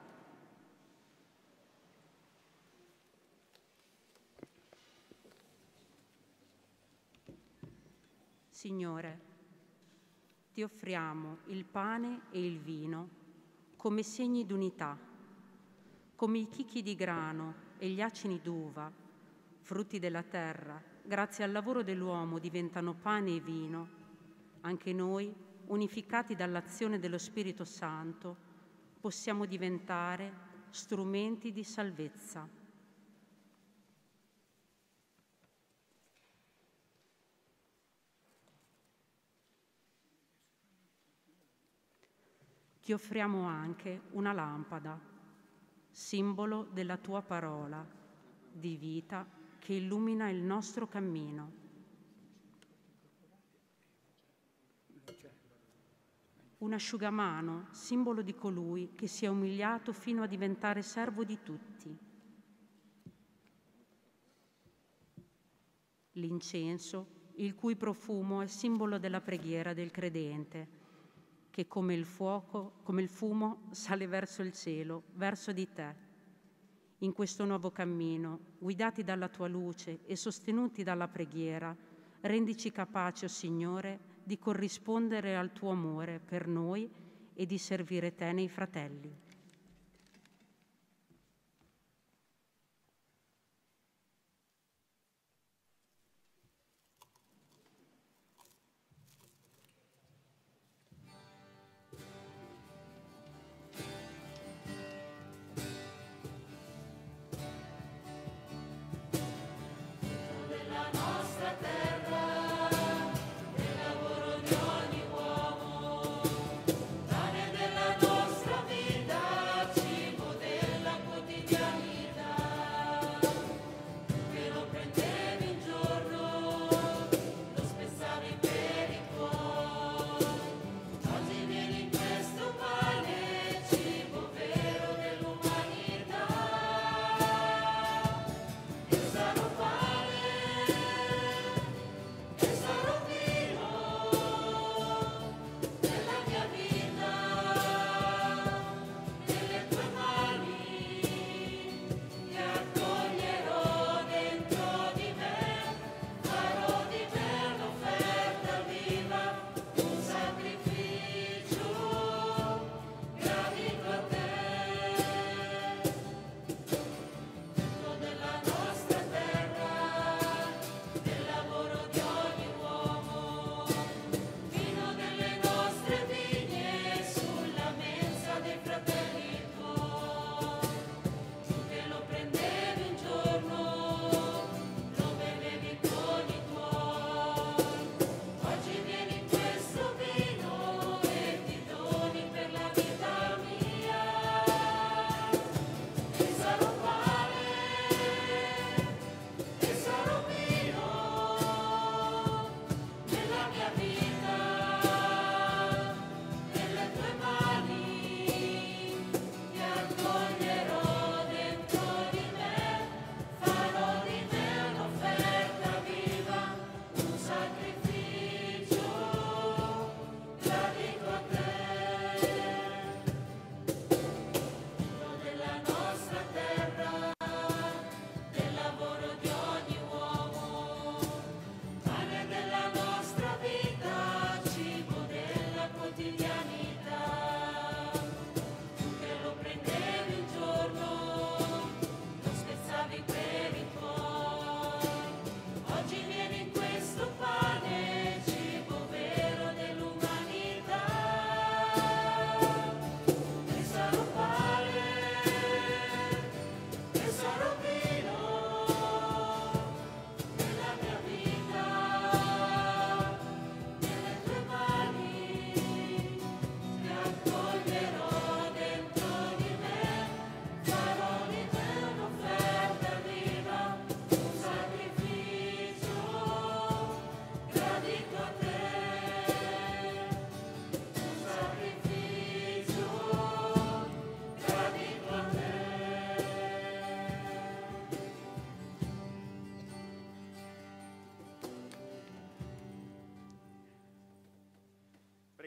Signore, ti offriamo il pane e il vino come segni d'unità, come i chicchi di grano e gli acini d'uva, frutti della terra, grazie al lavoro dell'uomo diventano pane e vino. Anche noi, unificati dall'azione dello Spirito Santo, possiamo diventare strumenti di salvezza. Ti offriamo anche una lampada, simbolo della tua parola, di vita che illumina il nostro cammino. Un asciugamano, simbolo di colui che si è umiliato fino a diventare servo di tutti. L'incenso, il cui profumo è simbolo della preghiera del credente, che come il fumo sale verso il cielo, verso di te. In questo nuovo cammino, guidati dalla tua luce e sostenuti dalla preghiera, rendici capaci, o Signore, di corrispondere al tuo amore per noi e di servire te nei fratelli. Della nostra vita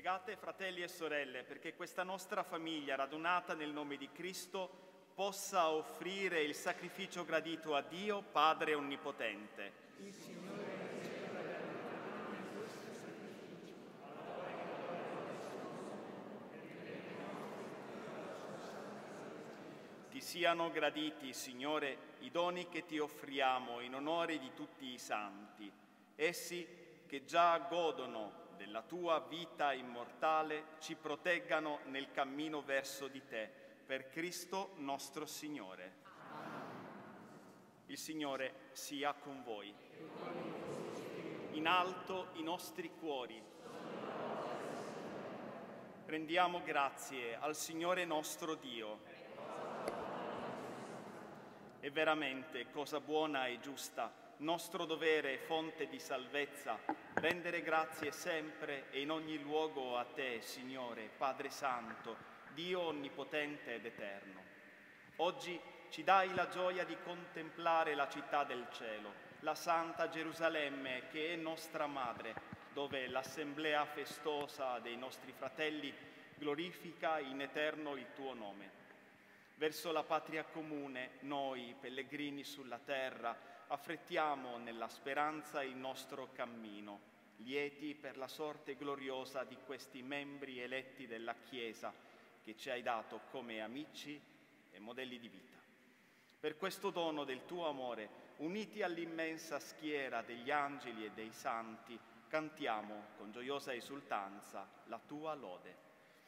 Pregate, fratelli e sorelle, perché questa nostra famiglia, radunata nel nome di Cristo, possa offrire il sacrificio gradito a Dio, Padre Onnipotente. Il Signore riceva da noi questo sacrificio. Ti siano graditi, Signore, i doni che ti offriamo in onore di tutti i santi. Essi, che già godono della tua vita immortale, ci proteggano nel cammino verso di te, per Cristo nostro Signore. Il Signore sia con voi. In alto i nostri cuori. Rendiamo grazie al Signore nostro Dio. È veramente cosa buona e giusta, nostro dovere e fonte di salvezza, rendere grazie sempre e in ogni luogo a te, Signore, Padre Santo, Dio onnipotente ed eterno. Oggi ci dai la gioia di contemplare la città del cielo, la Santa Gerusalemme che è nostra madre, dove l'assemblea festosa dei nostri fratelli glorifica in eterno il tuo nome. Verso la patria comune, noi, pellegrini sulla terra, affrettiamo nella speranza il nostro cammino, lieti per la sorte gloriosa di questi membri eletti della Chiesa, che ci hai dato come amici e modelli di vita. Per questo dono del tuo amore, uniti all'immensa schiera degli angeli e dei santi, cantiamo con gioiosa esultanza la tua lode.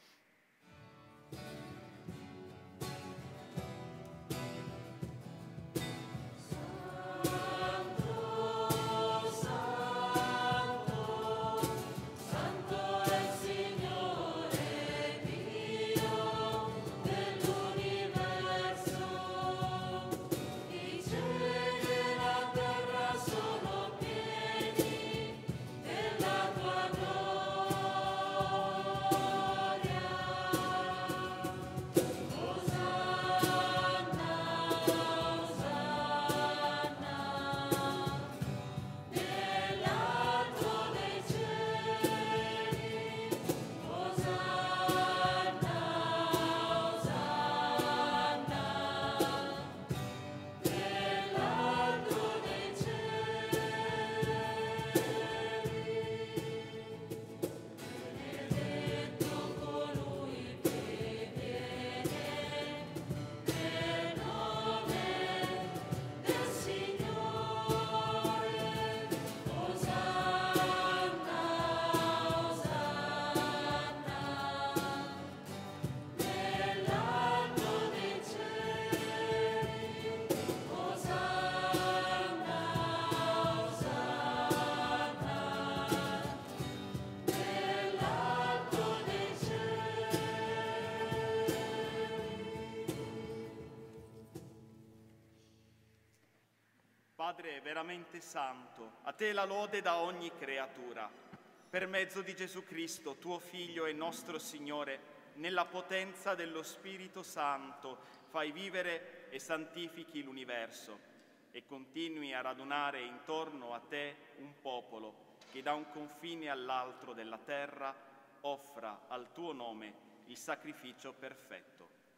Padre veramente santo, a te la lode da ogni creatura. Per mezzo di Gesù Cristo, tuo Figlio e nostro Signore, nella potenza dello Spirito Santo, fai vivere e santifichi l'universo e continui a radunare intorno a te un popolo che da un confine all'altro della terra offra al tuo nome il sacrificio perfetto.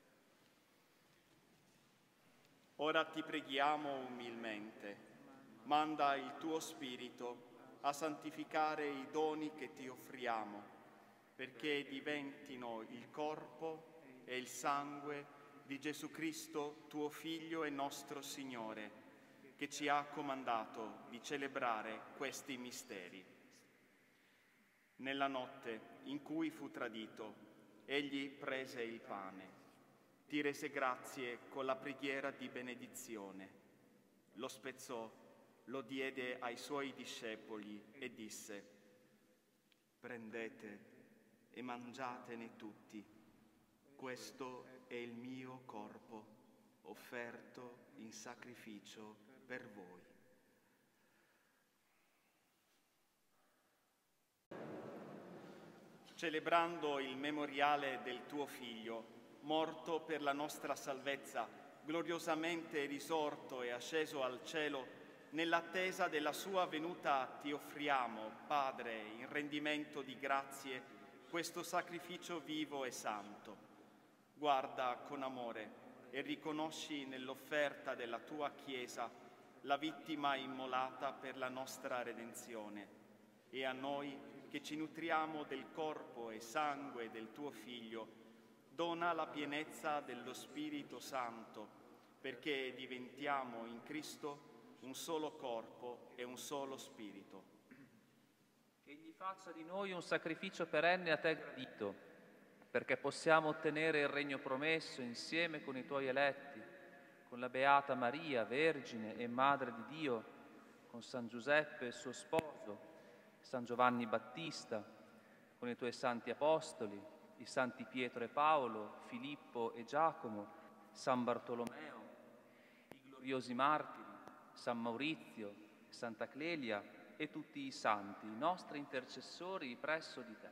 Ora ti preghiamo umilmente, manda il tuo Spirito a santificare i doni che ti offriamo, perché diventino il corpo e il sangue di Gesù Cristo, tuo Figlio e nostro Signore, che ci ha comandato di celebrare questi misteri. Nella notte in cui fu tradito, egli prese il pane, ti rese grazie con la preghiera di benedizione, lo spezzò, lo diede ai suoi discepoli e disse: prendete e mangiatene tutti, questo è il mio corpo, offerto in sacrificio per voi. Celebrando il memoriale del tuo Figlio, morto per la nostra salvezza, gloriosamente risorto e asceso al cielo, nell'attesa della sua venuta ti offriamo, Padre, in rendimento di grazie, questo sacrificio vivo e santo. Guarda con amore e riconosci nell'offerta della tua Chiesa la vittima immolata per la nostra redenzione, e a noi che ci nutriamo del corpo e sangue del tuo Figlio, dona la pienezza dello Spirito Santo, perché diventiamo in Cristo un solo corpo e un solo spirito. Egli faccia di noi un sacrificio perenne a te gradito, perché possiamo ottenere il regno promesso insieme con i tuoi eletti, con la Beata Maria, Vergine e Madre di Dio, con San Giuseppe, suo sposo, San Giovanni Battista, con i tuoi santi apostoli, i santi Pietro e Paolo, Filippo e Giacomo, San Bartolomeo, i gloriosi martiri, San Maurizio, Santa Clelia e tutti i santi, i nostri intercessori presso di te.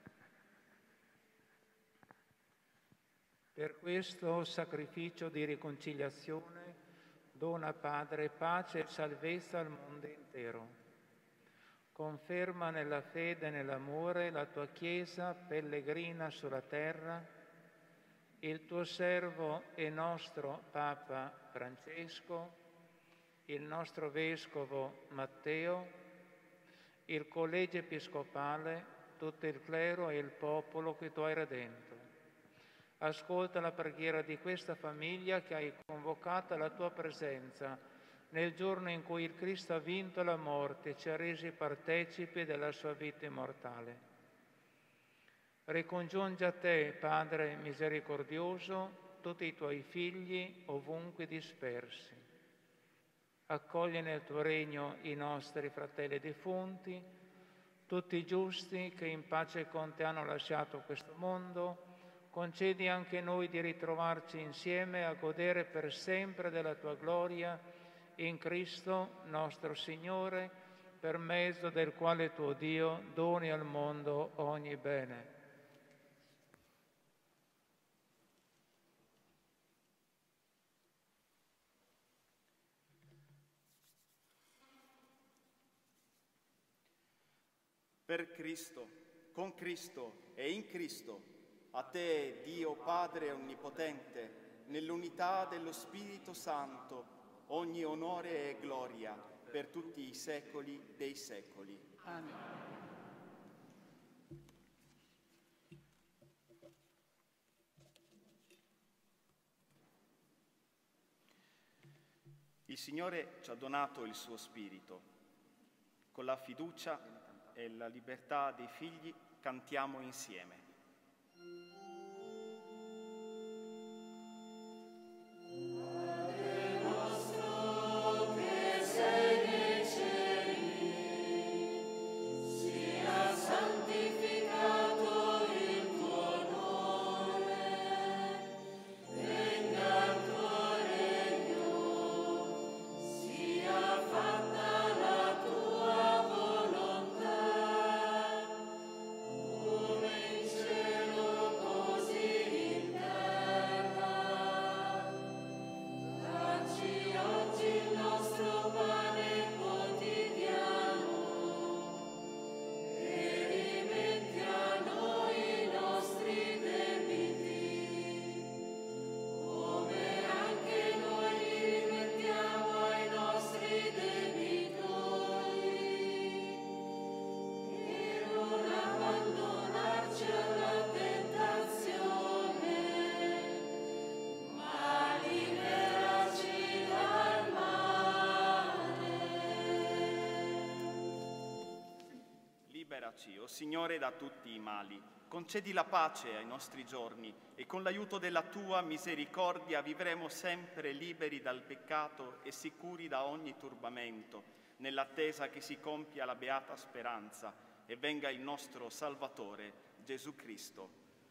Per questo sacrificio di riconciliazione dona, Padre, pace e salvezza al mondo intero. Conferma nella fede e nell'amore la tua Chiesa pellegrina sulla terra, il tuo servo e nostro Papa Francesco, il nostro Vescovo Matteo, il Collegio Episcopale, tutto il clero e il popolo che tu hai redento. Ascolta la preghiera di questa famiglia che hai convocato alla tua presenza nel giorno in cui il Cristo ha vinto la morte e ci ha resi partecipi della sua vita immortale. Ricongiungi a te, Padre misericordioso, tutti i tuoi figli ovunque dispersi. Accogli nel tuo regno i nostri fratelli defunti, tutti i giusti che in pace con te hanno lasciato questo mondo. Concedi anche noi di ritrovarci insieme a godere per sempre della tua gloria in Cristo nostro Signore, per mezzo del quale tuo Dio doni al mondo ogni bene. Per Cristo, con Cristo e in Cristo, a te, Dio Padre Onnipotente, nell'unità dello Spirito Santo, ogni onore e gloria per tutti i secoli dei secoli. Amen. Il Signore ci ha donato il suo Spirito. Con la fiducia e la libertà dei figli cantiamo insieme. Liberaci, o Signore, da tutti i mali. Concedi la pace ai nostri giorni e con l'aiuto della tua misericordia vivremo sempre liberi dal peccato e sicuri da ogni turbamento, nell'attesa che si compia la beata speranza e venga il nostro Salvatore, Gesù Cristo.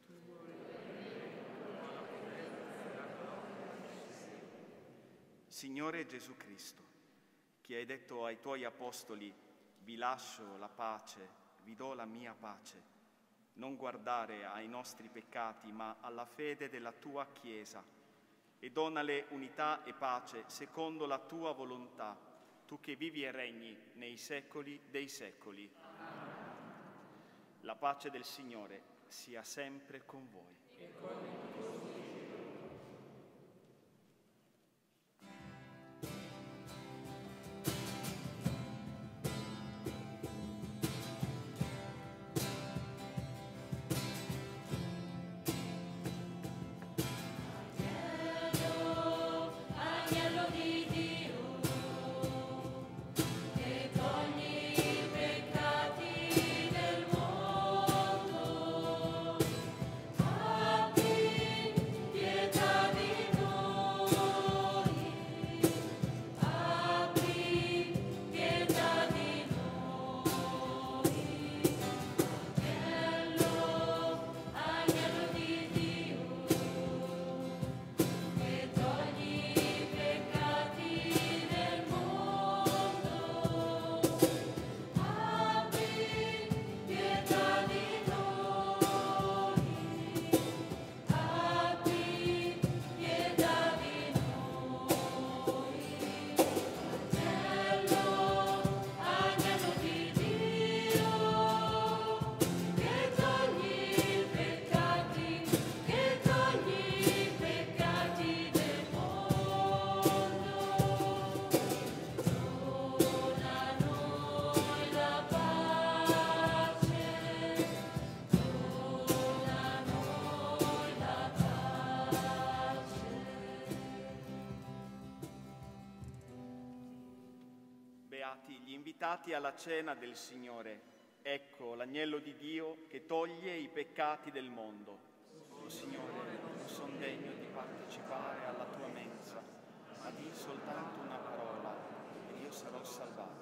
Signore Gesù Cristo, che hai detto ai tuoi apostoli: vi lascio la pace, vi do la mia pace. Non guardare ai nostri peccati, ma alla fede della tua Chiesa, e donale unità e pace secondo la tua volontà, tu che vivi e regni nei secoli dei secoli. La pace del Signore sia sempre con voi. Beati gli invitati alla cena del Signore. Ecco l'agnello di Dio che toglie i peccati del mondo. Oh Signore, non sono degno di partecipare alla tua mensa, ma di soltanto una parola e io sarò salvato.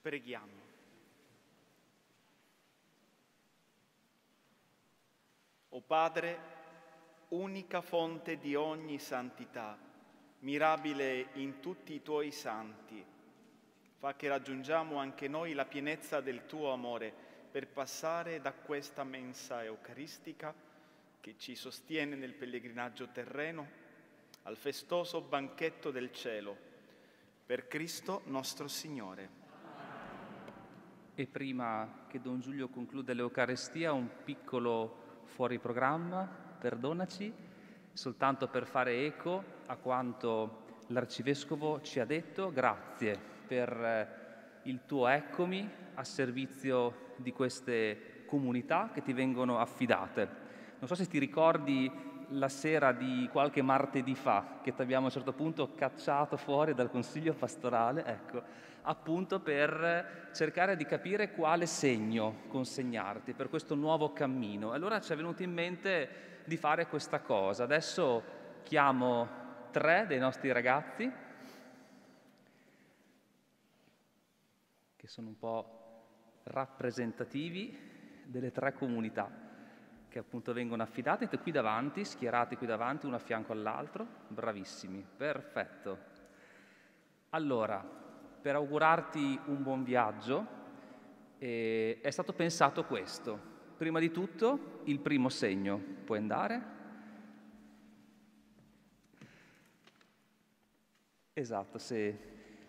Preghiamo. O Padre, unica fonte di ogni santità, mirabile in tutti i Tuoi santi, fa che raggiungiamo anche noi la pienezza del Tuo amore per passare da questa mensa eucaristica che ci sostiene nel pellegrinaggio terreno al festoso banchetto del cielo. Per Cristo nostro Signore. E prima che Don Giulio concluda l'Eucaristia, un piccolo fuori programma, perdonaci, soltanto per fare eco a quanto l'Arcivescovo ci ha detto. Grazie per il tuo eccomi a servizio di queste comunità che ti vengono affidate. Non so se ti ricordi la sera di qualche martedì fa che ti abbiamo a un certo punto cacciato fuori dal consiglio pastorale, ecco, appunto per cercare di capire quale segno consegnarti per questo nuovo cammino. Allora ci è venuto in mente di fare questa cosa. Adesso chiamo 3 dei nostri ragazzi che sono un po' rappresentativi delle 3 comunità che appunto vengono affidate. Qui davanti, schierati qui davanti, uno a fianco all'altro. Bravissimi, perfetto. Allora, per augurarti un buon viaggio, è stato pensato questo. Prima di tutto, il primo segno. Puoi andare? Esatto, se...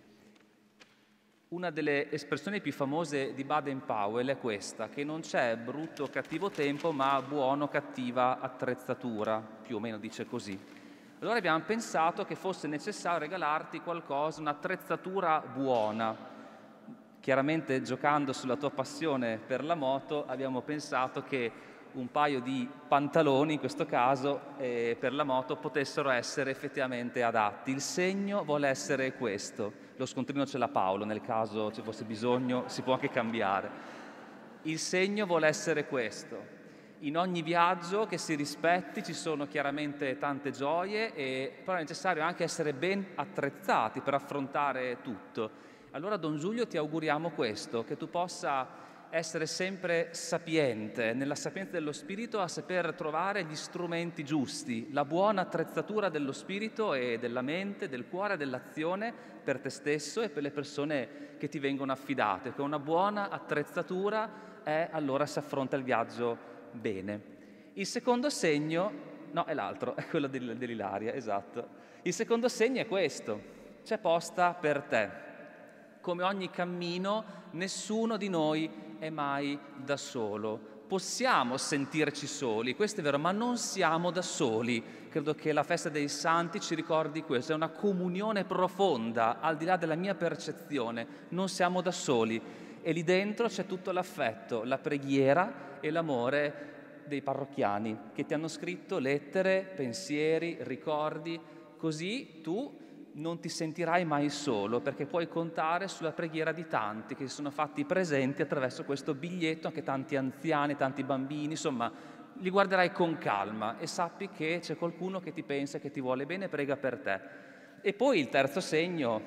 Una delle espressioni più famose di Baden-Powell è questa, che non c'è brutto o cattivo tempo, ma buono o cattiva attrezzatura, più o meno dice così. Allora abbiamo pensato che fosse necessario regalarti qualcosa, un'attrezzatura buona. Chiaramente, giocando sulla tua passione per la moto, abbiamo pensato che un paio di pantaloni, in questo caso, per la moto, potessero essere effettivamente adatti. Il segno vuole essere questo. Lo scontrino ce l'ha Paolo, nel caso ci fosse bisogno si può anche cambiare. Il segno vuole essere questo. In ogni viaggio che si rispetti ci sono chiaramente tante gioie, però è necessario anche essere ben attrezzati per affrontare tutto. Allora, Don Giulio, ti auguriamo questo, che tu possa essere sempre sapiente, nella sapienza dello spirito, a saper trovare gli strumenti giusti, la buona attrezzatura dello spirito e della mente, del cuore, dell'azione per te stesso e per le persone che ti vengono affidate. Con una buona attrezzatura allora si affronta il viaggio bene. Il secondo segno, no, è l'altro, è quello dell'Ilaria, esatto. Il secondo segno è questo: c'è posta per te. Come ogni cammino, nessuno di noi è mai da solo. Possiamo sentirci soli, questo è vero, ma non siamo da soli. Credo che la festa dei santi ci ricordi questo, è una comunione profonda, al di là della mia percezione. Non siamo da soli e lì dentro c'è tutto l'affetto, la preghiera e l'amore dei parrocchiani che ti hanno scritto lettere, pensieri, ricordi, così tu non ti sentirai mai solo, perché puoi contare sulla preghiera di tanti che si sono fatti presenti attraverso questo biglietto, anche tanti anziani, tanti bambini, insomma, li guarderai con calma e sappi che c'è qualcuno che ti pensa, che ti vuole bene e prega per te. E poi il terzo segno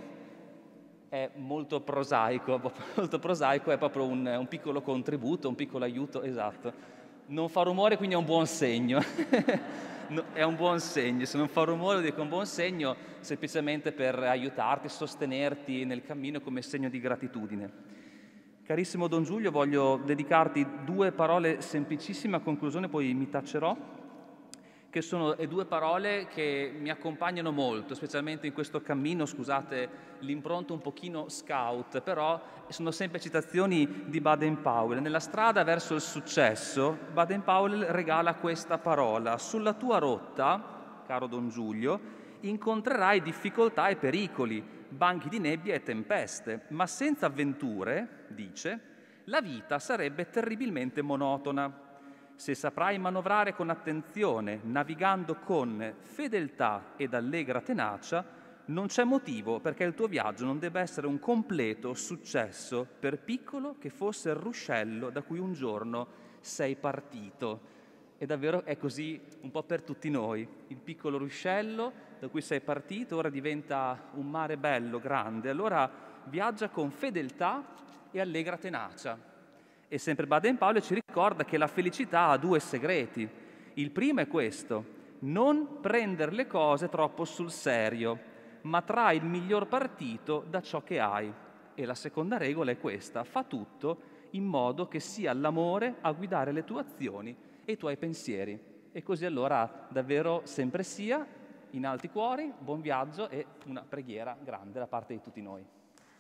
è molto prosaico, è proprio un piccolo contributo, un piccolo aiuto, esatto. Non fa rumore, quindi è un buon segno. No, è un buon segno, se non fa rumore lo dico è un buon segno, semplicemente per aiutarti, sostenerti nel cammino come segno di gratitudine. Carissimo Don Giulio, voglio dedicarti 2 parole semplicissime a conclusione, poi mi taccerò, che sono 2 parole che mi accompagnano molto, specialmente in questo cammino, scusate l'impronta un pochino scout, però sono sempre citazioni di Baden-Powell. Nella strada verso il successo, Baden-Powell regala questa parola: sulla tua rotta, caro Don Giulio, incontrerai difficoltà e pericoli, banchi di nebbia e tempeste, ma senza avventure, dice, la vita sarebbe terribilmente monotona. Se saprai manovrare con attenzione, navigando con fedeltà ed allegra tenacia, non c'è motivo perché il tuo viaggio non debba essere un completo successo, per piccolo che fosse il ruscello da cui un giorno sei partito. E davvero è così un po' per tutti noi. Il piccolo ruscello da cui sei partito ora diventa un mare bello, grande. Allora viaggia con fedeltà e allegra tenacia. E sempre Baden-Powell ci ricorda che la felicità ha 2 segreti. Il primo è questo: non prendere le cose troppo sul serio, ma trai il miglior partito da ciò che hai. E la seconda regola è questa: fa tutto in modo che sia l'amore a guidare le tue azioni e i tuoi pensieri. E così allora davvero sempre sia, in alti cuori, buon viaggio e una preghiera grande da parte di tutti noi.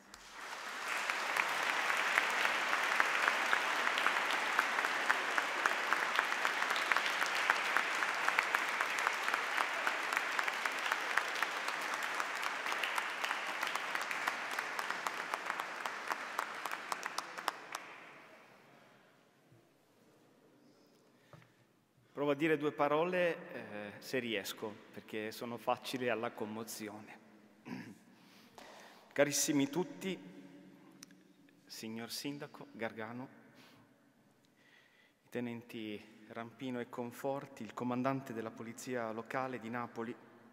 Provo a dire 2 parole se riesco, perché sono facili alla commozione. Carissimi tutti, signor Sindaco Gargano, i tenenti Rampino e Conforti, il comandante della Polizia Locale di Napoli,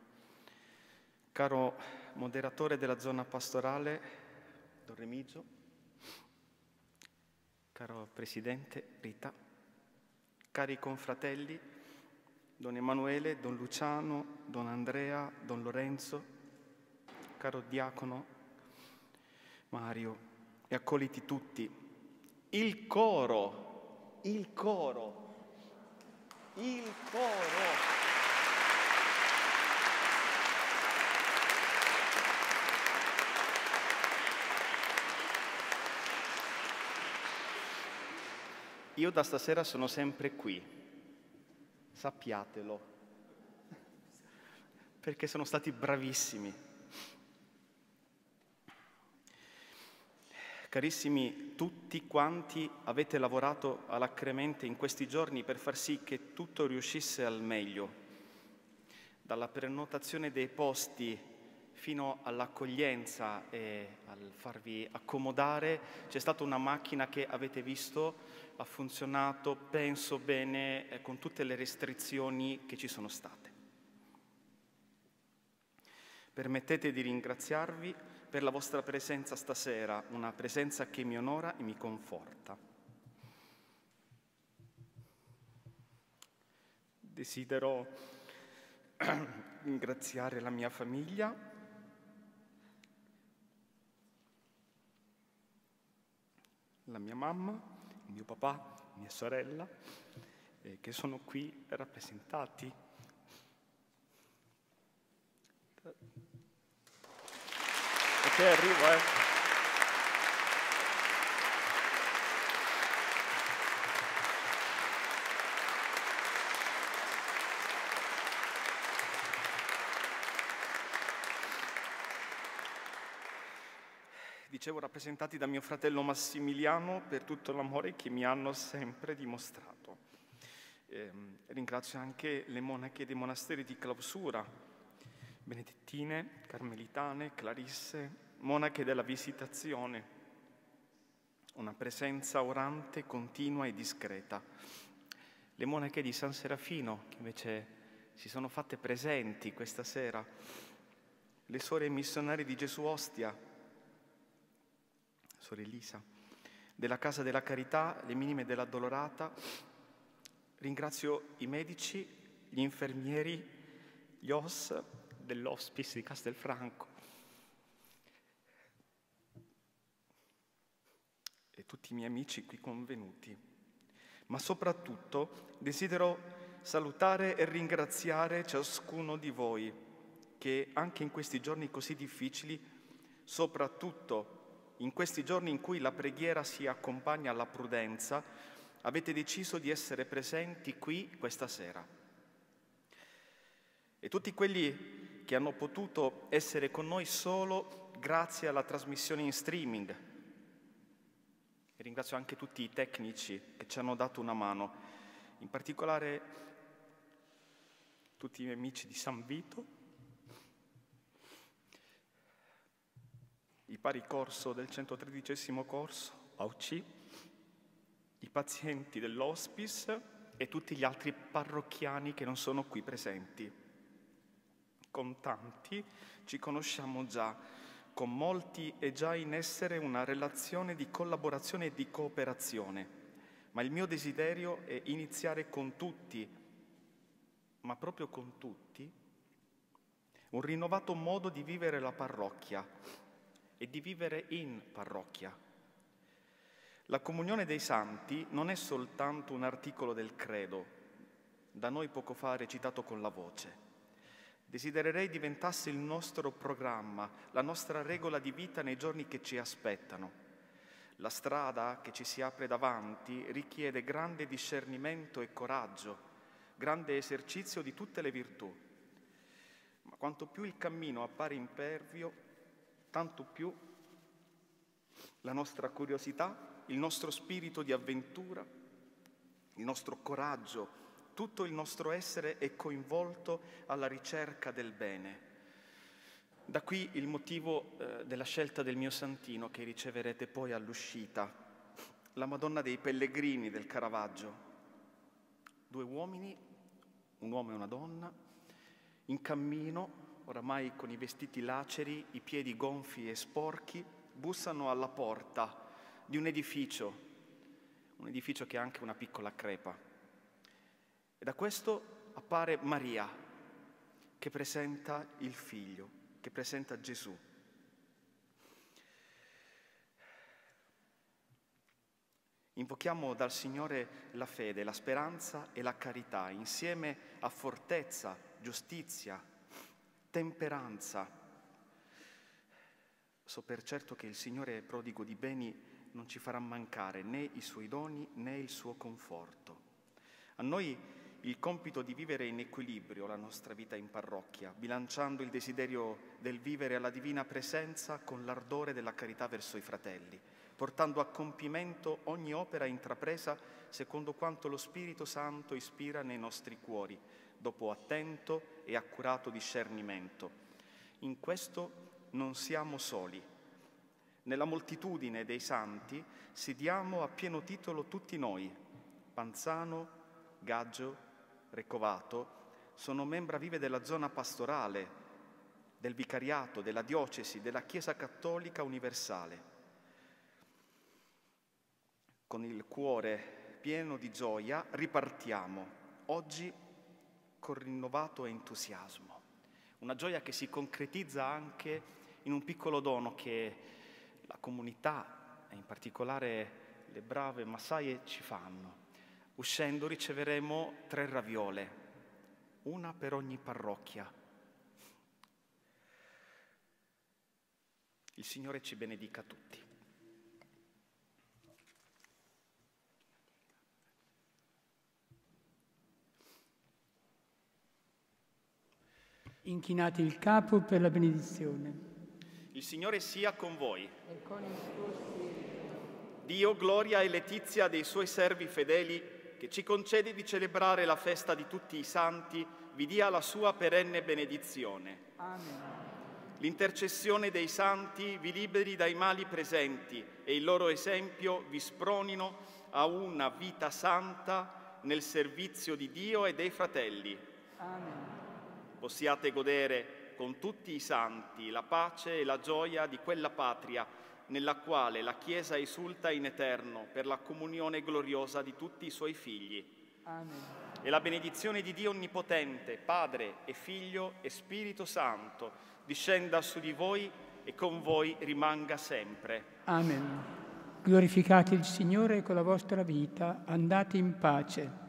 caro moderatore della zona pastorale, Don Remigio, caro Presidente Rita, cari confratelli, Don Emanuele, Don Luciano, Don Andrea, Don Lorenzo, caro diacono Mario e accoliti tutti, il coro. Io da stasera sono sempre qui, sappiatelo, perché sono stati bravissimi. Carissimi tutti quanti avete lavorato alacremente in questi giorni per far sì che tutto riuscisse al meglio, dalla prenotazione dei posti fino all'accoglienza e al farvi accomodare. C'è stata una macchina che avete visto, ha funzionato, penso bene, con tutte le restrizioni che ci sono state. Permettete di ringraziarvi per la vostra presenza stasera, una presenza che mi onora e mi conforta. Desidero ringraziare la mia famiglia, la mia mamma, il mio papà, mia sorella, che sono qui rappresentati. Ok, arrivo, Dicevo, rappresentati da mio fratello Massimiliano per tutto l'amore che mi hanno sempre dimostrato. Ringrazio anche le monache dei monasteri di clausura, benedettine, carmelitane, clarisse, monache della Visitazione, una presenza orante, continua e discreta. Le monache di San Serafino, che invece si sono fatte presenti questa sera, le suore missionarie di Gesù Ostia, Sor Elisa, della Casa della Carità, le Minime dell'Addolorata. Ringrazio i medici, gli infermieri, gli OS dell'Hospice di Castelfranco e tutti i miei amici qui convenuti. Ma soprattutto desidero salutare e ringraziare ciascuno di voi che anche in questi giorni così difficili, soprattutto in questi giorni in cui la preghiera si accompagna alla prudenza, avete deciso di essere presenti qui questa sera. E tutti quelli che hanno potuto essere con noi solo grazie alla trasmissione in streaming. E ringrazio anche tutti i tecnici che ci hanno dato una mano, in particolare tutti i miei amici di San Vito, i pari corso del 113° corso, AUC, i pazienti dell'hospice e tutti gli altri parrocchiani che non sono qui presenti. Con tanti ci conosciamo già, Con molti è già in essere una relazione di collaborazione e di cooperazione, ma il mio desiderio è iniziare con tutti, ma proprio con tutti, un rinnovato modo di vivere la parrocchia e di vivere in parrocchia. La comunione dei santi non è soltanto un articolo del credo, da noi poco fa recitato con la voce. Desidererei diventasse il nostro programma, la nostra regola di vita nei giorni che ci aspettano. La strada che ci si apre davanti richiede grande discernimento e coraggio, grande esercizio di tutte le virtù. Ma quanto più il cammino appare impervio, tanto più la nostra curiosità, il nostro spirito di avventura, il nostro coraggio, tutto il nostro essere è coinvolto alla ricerca del bene. Da qui il motivo della scelta del mio santino che riceverete poi all'uscita, la Madonna dei Pellegrini del Caravaggio. 2 uomini, un uomo e una donna, in cammino, oramai con i vestiti laceri, i piedi gonfi e sporchi, bussano alla porta di un edificio che ha anche una piccola crepa. E da questo appare Maria, che presenta il Figlio, che presenta Gesù. Invochiamo dal Signore la fede, la speranza e la carità, insieme a fortezza, giustizia, temperanza. So per certo che il Signore prodigo di beni non ci farà mancare né i suoi doni né il suo conforto. A noi il compito di vivere in equilibrio la nostra vita in parrocchia, bilanciando il desiderio del vivere alla divina presenza con l'ardore della carità verso i fratelli, portando a compimento ogni opera intrapresa secondo quanto lo Spirito Santo ispira nei nostri cuori, dopo attento e accurato discernimento. In questo non siamo soli. Nella moltitudine dei santi sediamo a pieno titolo tutti noi, Panzano, Gaggio, Recovato, sono membra vive della zona pastorale, del vicariato, della diocesi, della Chiesa Cattolica Universale. Con il cuore pieno di gioia ripartiamo, oggi con rinnovato entusiasmo. Una gioia che si concretizza anche in un piccolo dono che la comunità, e in particolare le brave massaie, ci fanno. Uscendo riceveremo 3 raviole, una per ogni parrocchia. Il Signore ci benedica tutti. Inchinate il capo per la benedizione. Il Signore sia con voi. E con il suo spirito. Dio, gloria e letizia dei suoi servi fedeli, che ci concede di celebrare la festa di tutti i santi, vi dia la sua perenne benedizione. Amen. L'intercessione dei santi vi liberi dai mali presenti e il loro esempio vi spronino a una vita santa nel servizio di Dio e dei fratelli. Amen. Possiate godere con tutti i santi la pace e la gioia di quella patria nella quale la Chiesa esulta in eterno per la comunione gloriosa di tutti i suoi figli. Amen. E la benedizione di Dio Onnipotente, Padre e Figlio e Spirito Santo, discenda su di voi e con voi rimanga sempre. Amen. Glorificate il Signore con la vostra vita, andate in pace.